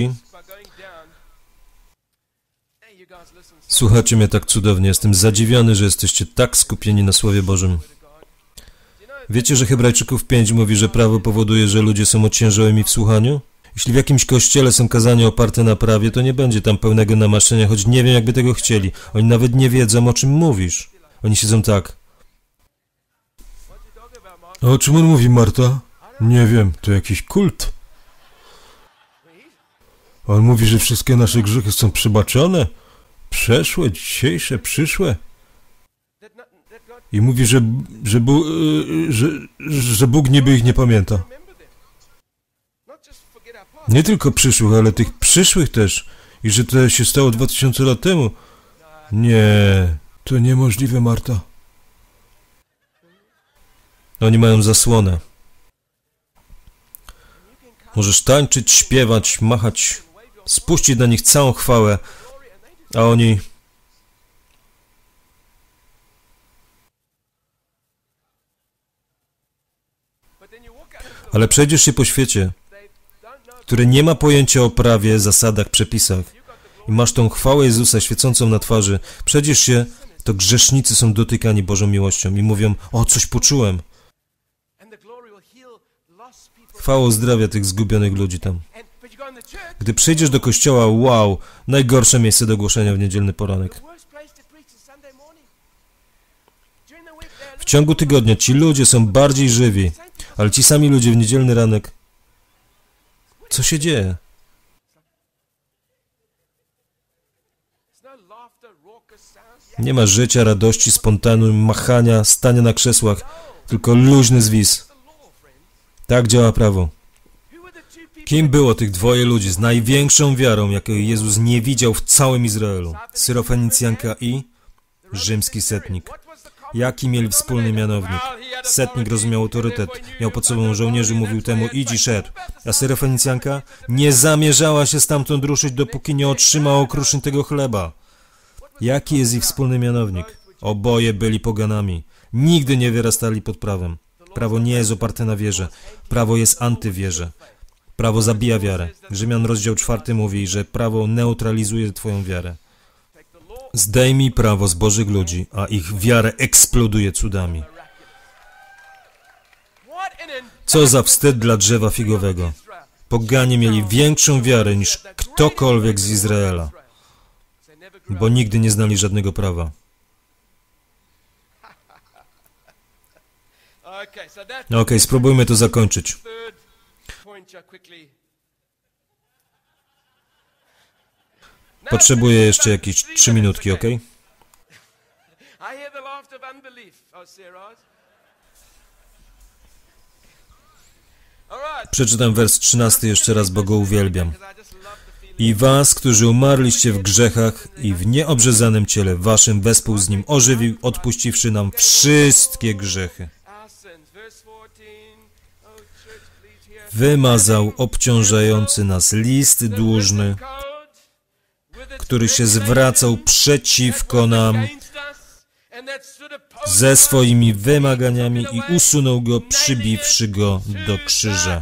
Słuchacie mnie tak cudownie, jestem zadziwiony, że jesteście tak skupieni na Słowie Bożym. Wiecie, że Hebrajczyków 5 mówi, że prawo powoduje, że ludzie są ociężałymi w słuchaniu? Jeśli w jakimś kościele są kazania oparte na prawie, to nie będzie tam pełnego namaszczenia, choć nie wiem, jakby tego chcieli. Oni nawet nie wiedzą, o czym mówisz. Oni siedzą tak. A o czym on mówi, Marta? Nie wiem, to jakiś kult. On mówi, że wszystkie nasze grzechy są przebaczone. Przeszłe, dzisiejsze, przyszłe. I mówi, że Bóg niby ich nie pamięta. Nie tylko przyszłych, ale tych przyszłych też. I że to się stało 2000 lat temu. Nie, to niemożliwe, Marta. Oni mają zasłonę. Możesz tańczyć, śpiewać, machać, spuścić na nich całą chwałę, a oni... Ale przejdziesz się po świecie, który nie ma pojęcia o prawie, zasadach, przepisach i masz tą chwałę Jezusa świecącą na twarzy, przejdziesz się, to grzesznicy są dotykani Bożą miłością i mówią, o, coś poczułem. Chwała uzdrawia tych zgubionych ludzi tam. Gdy przyjdziesz do kościoła, wow, najgorsze miejsce do głoszenia w niedzielny poranek. W ciągu tygodnia ci ludzie są bardziej żywi, ale ci sami ludzie w niedzielny ranek. Co się dzieje? Nie ma życia, radości, spontanu, machania, stania na krzesłach. tylko luźny zwis. Tak działa prawo. Kim było tych dwoje ludzi z największą wiarą, jakiej Jezus nie widział w całym Izraelu? Syrofenicjanka i rzymski setnik. Jaki mieli wspólny mianownik? Setnik rozumiał autorytet, miał pod sobą żołnierzy, mówił temu idź i szedł. A Syrofenicjanka nie zamierzała się stamtąd ruszyć, dopóki nie otrzyma okruszyn tego chleba. Jaki jest ich wspólny mianownik? Oboje byli poganami. Nigdy nie wyrastali pod prawem. Prawo nie jest oparte na wierze. Prawo jest antywierze. Prawo zabija wiarę. Rzymian rozdział 4 mówi, że prawo neutralizuje twoją wiarę. Zdejmij prawo z Bożych ludzi, a ich wiarę eksploduje cudami. Co za wstyd dla drzewa figowego. Poganie mieli większą wiarę niż ktokolwiek z Izraela, bo nigdy nie znali żadnego prawa. Okej, spróbujmy to zakończyć. Potrzebuję jeszcze jakieś 3 minutki, okej? Przeczytam wers 13 jeszcze raz, bo go uwielbiam. I was, którzy umarliście w grzechach i w nieobrzezanym ciele waszym, wespół z nim ożywił, odpuściwszy nam wszystkie grzechy. Wymazał obciążający nas list dłużny, który się zwracał przeciwko nam ze swoimi wymaganiami i usunął go, przybiwszy go do krzyża.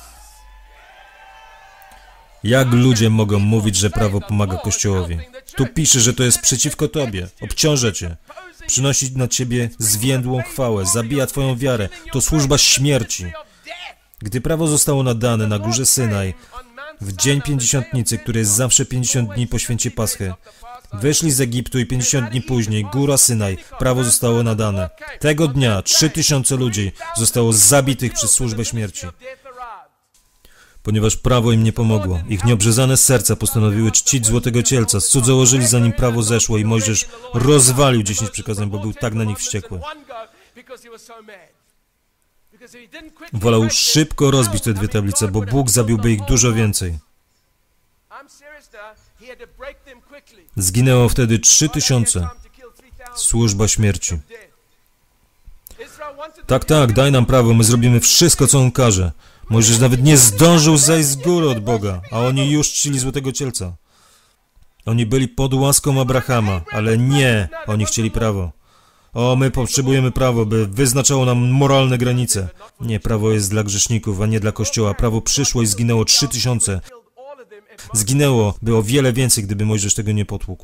Jak ludzie mogą mówić, że prawo pomaga Kościołowi? Tu pisze, że to jest przeciwko tobie, obciąża cię, przynosi na ciebie zwiędłą chwałę, zabija twoją wiarę. To służba śmierci. Gdy prawo zostało nadane na górze Synaj, w dzień Pięćdziesiątnicy, który jest zawsze 50 dni po święcie Paschy, wyszli z Egiptu i 50 dni później, góra Synaj, prawo zostało nadane. Tego dnia 3000 ludzi zostało zabitych przez służbę śmierci. Ponieważ prawo im nie pomogło, ich nieobrzezane serca postanowiły czcić złotego cielca, cudzołożyli zanim prawo zeszło i Mojżesz rozwalił 10 przykazań, bo był tak na nich wściekły. Wolał szybko rozbić te 2 tablice, bo Bóg zabiłby ich dużo więcej. Zginęło wtedy 3000. Służba śmierci. Tak, daj nam prawo, my zrobimy wszystko, co on każe. Mojżesz nawet nie zdążył zejść z góry od Boga, a oni już czcili złotego cielca. Oni byli pod łaską Abrahama, ale nie, oni chcieli prawo. O, my potrzebujemy prawo, by wyznaczało nam moralne granice. Nie, prawo jest dla grzeszników, a nie dla Kościoła. Prawo przyszło i zginęło 3000. Zginęło, było wiele więcej, gdyby Mojżesz tego nie potłukł.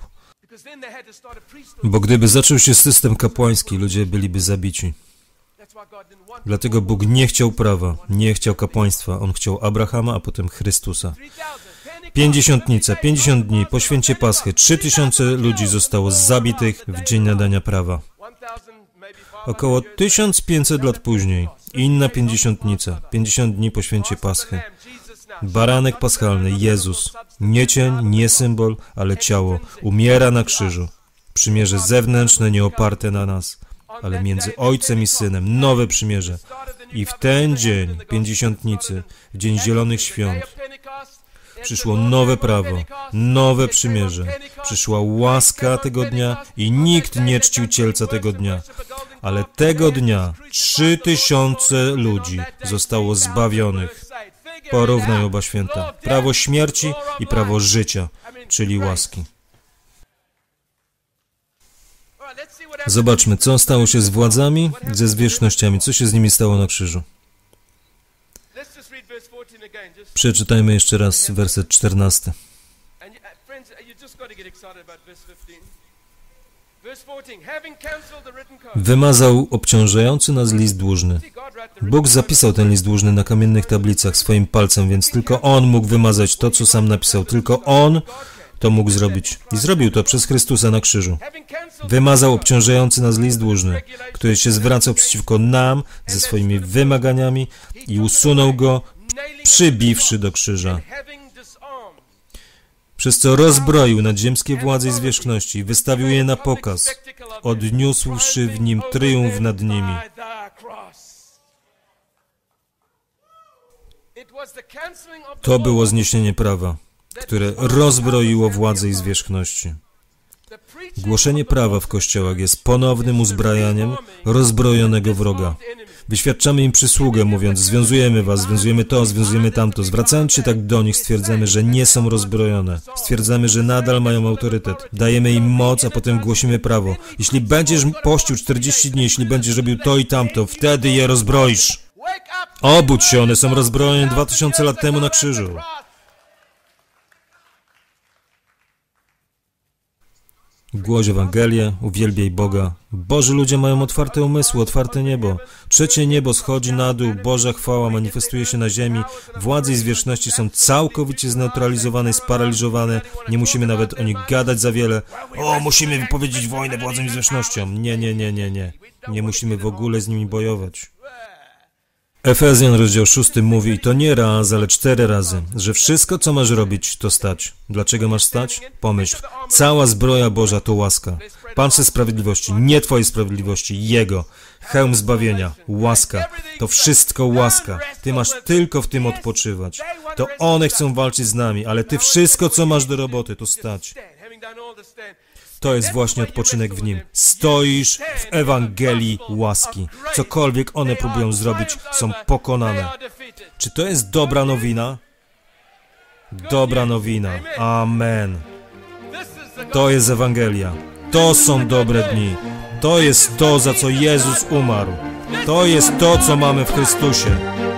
Bo gdyby zaczął się system kapłański, ludzie byliby zabici. Dlatego Bóg nie chciał prawa, nie chciał kapłaństwa. On chciał Abrahama, a potem Chrystusa. Pięćdziesiątnica, 50 dni po święcie Paschy, 3000 ludzi zostało zabitych w dzień nadania prawa. Około 1500 lat później, inna pięćdziesiątnica, 50 dni po święcie Paschy. Baranek paschalny, Jezus, nie cień, nie symbol, ale ciało, umiera na krzyżu. Przymierze zewnętrzne, nie oparte na nas, ale między Ojcem i Synem, nowe przymierze. I w ten dzień pięćdziesiątnicy, w dzień Zielonych Świąt, przyszło nowe prawo, nowe przymierze. Przyszła łaska tego dnia i nikt nie czcił cielca tego dnia. Ale tego dnia 3000 ludzi zostało zbawionych. Porównaj oba święta. Prawo śmierci i prawo życia, czyli łaski. Zobaczmy, co stało się z władzami, ze zwierzchnościami, co się z nimi stało na krzyżu. Przeczytajmy jeszcze raz werset 14. Wymazał obciążający nas list dłużny. Bóg zapisał ten list dłużny na kamiennych tablicach swoim palcem, więc tylko On mógł wymazać to, co sam napisał. Tylko On to mógł zrobić. I zrobił to przez Chrystusa na krzyżu. Wymazał obciążający nas list dłużny, który się zwracał przeciwko nam ze swoimi wymaganiami i usunął go, przybiwszy do krzyża. Przez co rozbroił nadziemskie władze i zwierzchności i wystawił je na pokaz, odniósłszy w nim triumf nad nimi. To było zniesienie prawa, które rozbroiło władzę i zwierzchności. Głoszenie prawa w kościołach jest ponownym uzbrajaniem rozbrojonego wroga. Wyświadczamy im przysługę, mówiąc, związujemy was, związujemy to, związujemy tamto. Zwracając się tak do nich, stwierdzamy, że nie są rozbrojone. Stwierdzamy, że nadal mają autorytet. Dajemy im moc, a potem głosimy prawo. Jeśli będziesz pościł 40 dni, jeśli będziesz robił to i tamto, wtedy je rozbroisz. Obudź się, one są rozbrojone 2000 lat temu na krzyżu. Głoś Ewangelię, uwielbiaj Boga. Boży ludzie mają otwarte umysły, otwarte niebo. Trzecie niebo schodzi na dół, Boża chwała manifestuje się na ziemi. Władze i zwierzchności są całkowicie zneutralizowane i sparaliżowane. Nie musimy nawet o nich gadać za wiele. O, musimy wypowiedzieć wojnę władzom i zwierzchnościom. Nie. Nie musimy w ogóle z nimi bojować. Efezjan, rozdział 6 mówi, i to nie raz, ale 4 razy, że wszystko, co masz robić, to stać. Dlaczego masz stać? Pomyśl, cała zbroja Boża to łaska. Pancerz sprawiedliwości, nie Twojej sprawiedliwości, Jego. Hełm zbawienia, łaska. To wszystko łaska. Ty masz tylko w tym odpoczywać. To one chcą walczyć z nami, ale Ty wszystko, co masz do roboty, to stać. To jest właśnie odpoczynek w Nim. Stoisz w Ewangelii łaski. Cokolwiek one próbują zrobić, są pokonane. Czy to jest dobra nowina? Dobra nowina. Amen. To jest Ewangelia. To są dobre dni. To jest to, za co Jezus umarł. To jest to, co mamy w Chrystusie.